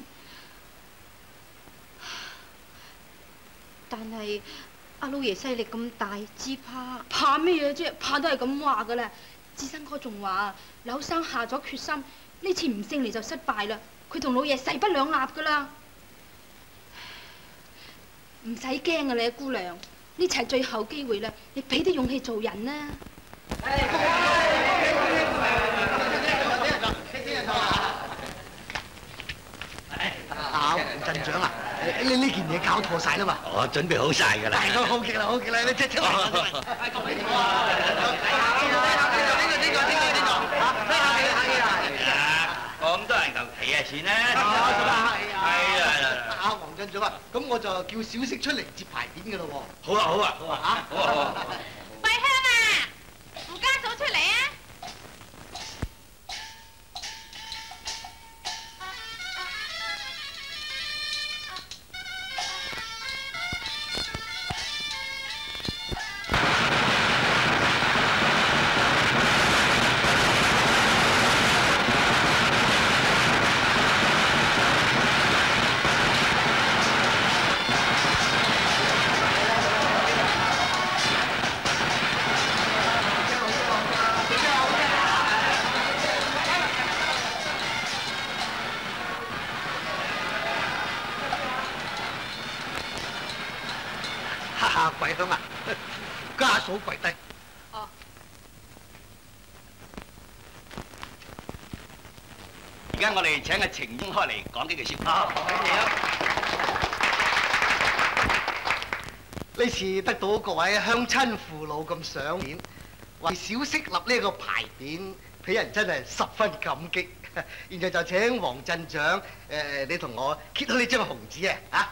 但係阿老爺勢力咁大，只怕咩嘢啫？怕都係咁話噶啦。智新哥仲話柳生下咗決心，呢次唔勝利就失敗啦。佢同老爺勢不兩立噶啦。唔使驚啊，你姑娘，呢次係最後機會啦，你俾啲勇氣做人啦。 黃鎮長啊，你呢件嘢搞錯晒啦嘛！ 我準備好晒㗎啦。 好極啦，好極啦，你即係呢個咁多人求企下錢咧。係啊， 黃鎮長啊，咁我就叫小息出嚟接牌匾㗎咯喎。 好啊，好啊，好啊，嚇，好啊。 桂香啊，扶家嫂出嚟啊！ 桂香啊，家嫂跪低。 哦。 而家我哋請阿程公開嚟講幾句説話。 呢次得到各位鄉親父老咁賞面，為小息立呢個牌匾，俾人真係十分感激。現在就請黃鎮長，你同我揭開呢張紅紙啊！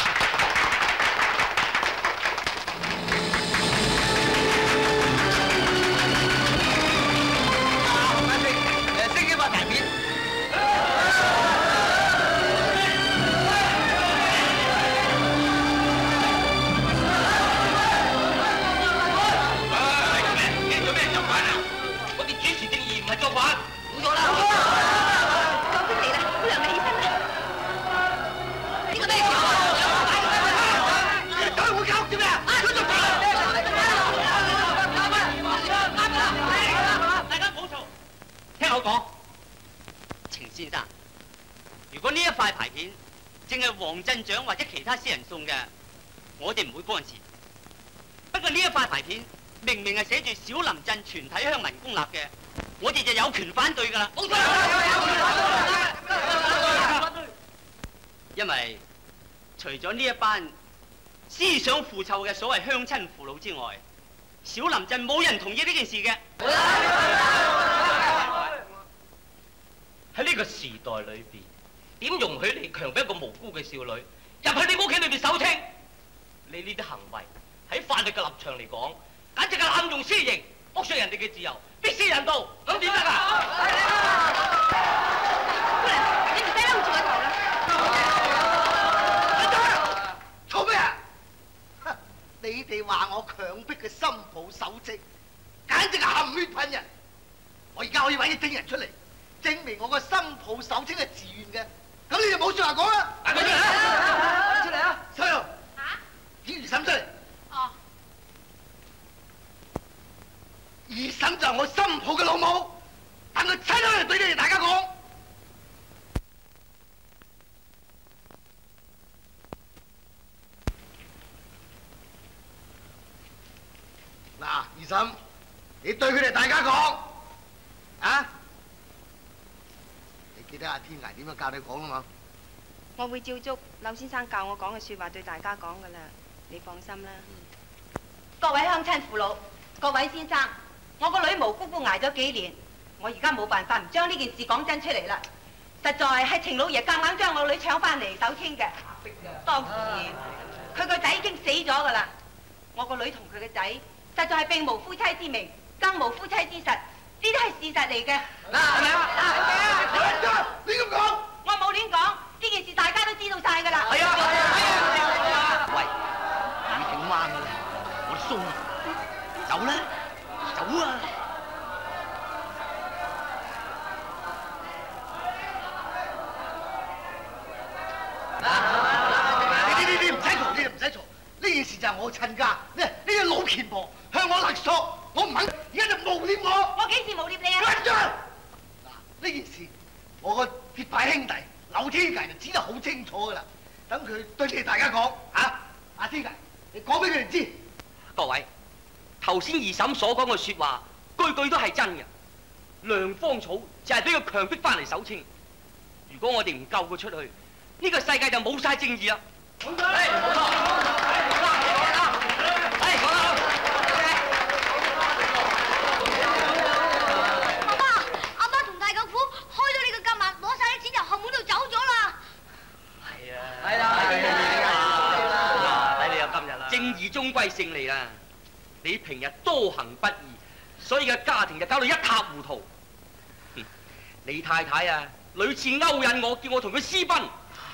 黃鎮長或者其他私人送嘅，我哋唔會干涉。不過呢一塊牌匾明明係寫住小林鎮全體鄉民公立嘅，我哋就有權反對㗎啦。冇錯，因為除咗呢一班思想腐臭嘅所謂鄉親父老之外，小林鎮冇人同意呢件事嘅。 喺呢個時代裏邊，點容許你強迫一個無辜嘅少女入去你屋企裏邊搜清？你呢啲行為喺法律嘅立場嚟講，簡直係濫用私刑，剝削人哋嘅自由，逼私人道，咁點得啊？ 你唔使擸住個頭啦！ 嘈咩啊？你哋話我強迫佢心抱手跡，簡直係含血噴人！我而家可以揾啲證人出嚟，證明我個心抱手跡係自願嘅，咁你就冇説話講啦！出嚟啊！細路，演二審出嚟。 哦。 二審就係我心抱嘅老母，等佢親口嚟對你哋大家講。嗱，二審，你對佢哋大家講，啊？你記得阿天涯點樣教你講啊嘛？ 我會照足柳先生教我講嘅説話對大家講㗎啦，你放心啦。各位鄉親父老，各位先生，我個女無辜辜捱咗幾年，我而家冇辦法唔將呢件事講真出嚟啦。實在係程老爺夾硬將我女搶翻嚟手清嘅。當然，佢個仔已經死咗㗎啦。我個女同佢個仔實在係並無夫妻之名，更無夫妻之實，呢啲係事實嚟嘅。嗱，係咪啊？ 你咁講， 我冇亂講，呢件事大家都知道晒㗎啦。 係啊！喂，你挺彎㗎啦，我哋鬆啊！走啦，走啊！ 你唔使嘈，你唔使嘈。呢件事就係我親家，呢個老虔婆向我勒索，我唔肯，而家就誣衊我。 我幾時誣衊你啊？ 嗱，呢件事我個結拜兄弟柳天涯就知得好清楚㗎啦。等佢對你哋大家講嚇，阿天涯，你講俾佢哋知。 各位，頭先二審所講嘅説話，句句都係真嘅。梁芳草就係俾佢強迫翻嚟手清。如果我哋唔救佢出去，呢個世界就冇晒正義啦。冇錯，冇錯。 阿媽同大舅父開咗你個夾萬，攞晒啲錢就後門度走咗啦。 係啊，係啦，睇你有今日啦。正義終歸勝利啦！你平日多行不義，所以嘅家庭就搞到一塌糊塗。你太太啊，屢次勾引我，叫我同佢私奔。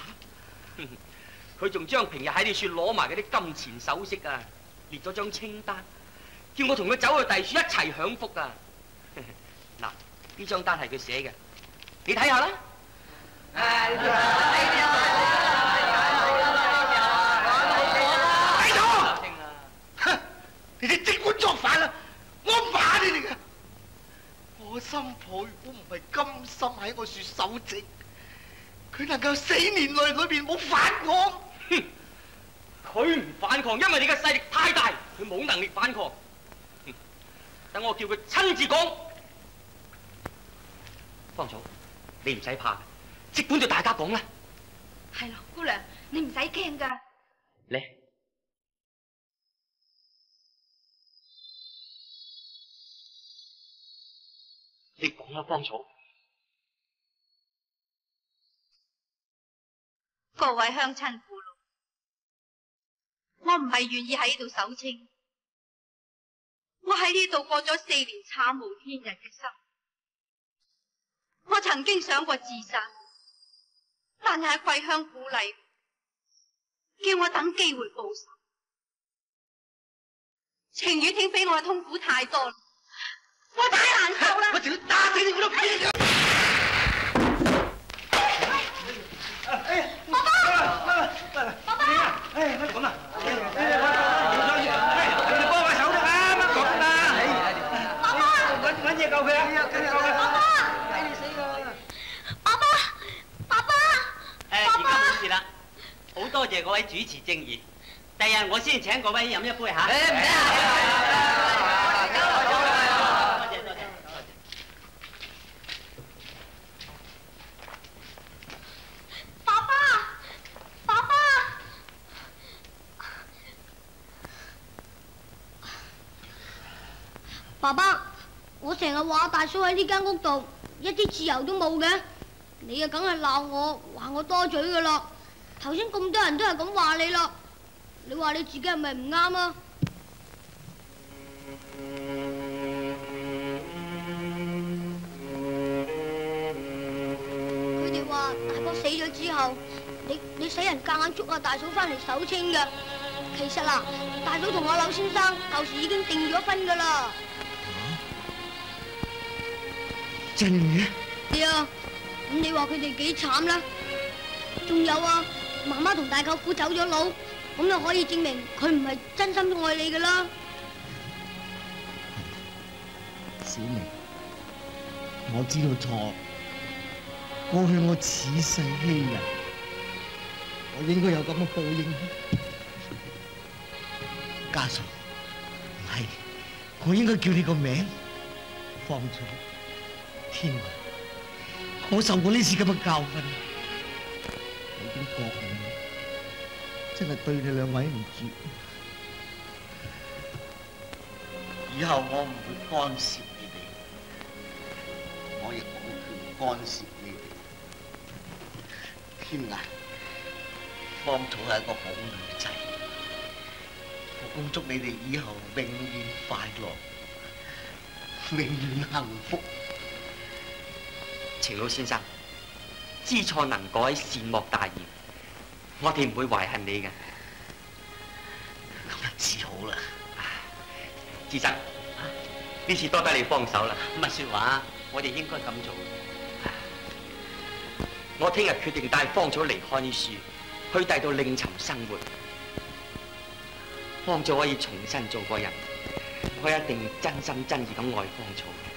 佢仲將平日喺你處攞埋嗰啲金錢首飾啊，列咗張清單，叫我同佢走去第處一齊享福啊！嗱，呢張單係佢寫嘅，你睇下啦。 睇咗！你哋即管作反啦！我罵你哋嘅。我心抱如果唔係甘心喺我處守職，佢能夠4年內裏邊冇反抗。 哼！佢唔反抗，因為你嘅勢力太大，佢冇能力反抗。等我叫佢親自講。芳草，你唔使怕，即管對大家講啦。 係咯，姑娘，你唔使驚㗎。 嚟。你講啦，芳草。 各位鄉親父老，我唔係願意喺呢度守清，我喺呢度過咗4年慘無天日嘅生活。我曾經想過自殺，但係貴鄉鼓勵，叫我等機會報仇。情與聽俾我嘅痛苦太多啦，我太難受啦！ 我就要打死你嗰個屁！ 爸爸！ 爸爸！哎，乜咁啊？你幫我手啦，乜咁啊？爸爸！揾嘢救佢啊！跟住救佢。爸爸！抵你死㗎！ 爸爸！爸爸！ 而家冇事啦，好多謝各位主持正義。第日我先請各位飲一杯嚇。唔得。 爸爸，我成日話大嫂喺呢間屋度一啲自由都冇嘅，你啊梗係鬧我，話我多嘴噶啦。頭先咁多人都係咁話你啦，你話你自己係咪唔啱啊？佢哋話大哥死咗之後，你死人夾硬捉阿大嫂翻嚟守清嘅。其實啊，大嫂同我柳先生舊時已經定咗婚噶啦。 真嘅？ 係啊，咁你話佢哋幾慘啦？仲有啊，媽媽同大舅父走咗佬，咁就可以證明佢唔係真心愛你噶啦。 小明，我知道錯，過去我恃勢欺人，我應該有咁嘅報應。家嫂，唔係，我應該叫你個名，方祖天華。我受過呢次咁嘅教訓，我已經覺悟，真係對你兩位唔住。 以後我唔會干涉你哋，我亦冇權干涉你哋。天涯，方草係一個好女仔，我恭祝你哋以後永遠快樂，永遠幸福。 程老先生，知錯能改，善莫大焉。我哋唔會懷恨你嘅。 咁啊，至好啦。 志生，呢次多得你幫手啦。 乜説話？我哋應該咁做。 我聽日決定帶方草離開呢樹，去第度另尋生活。方草可以重新做個人，我一定真心真意咁愛方草。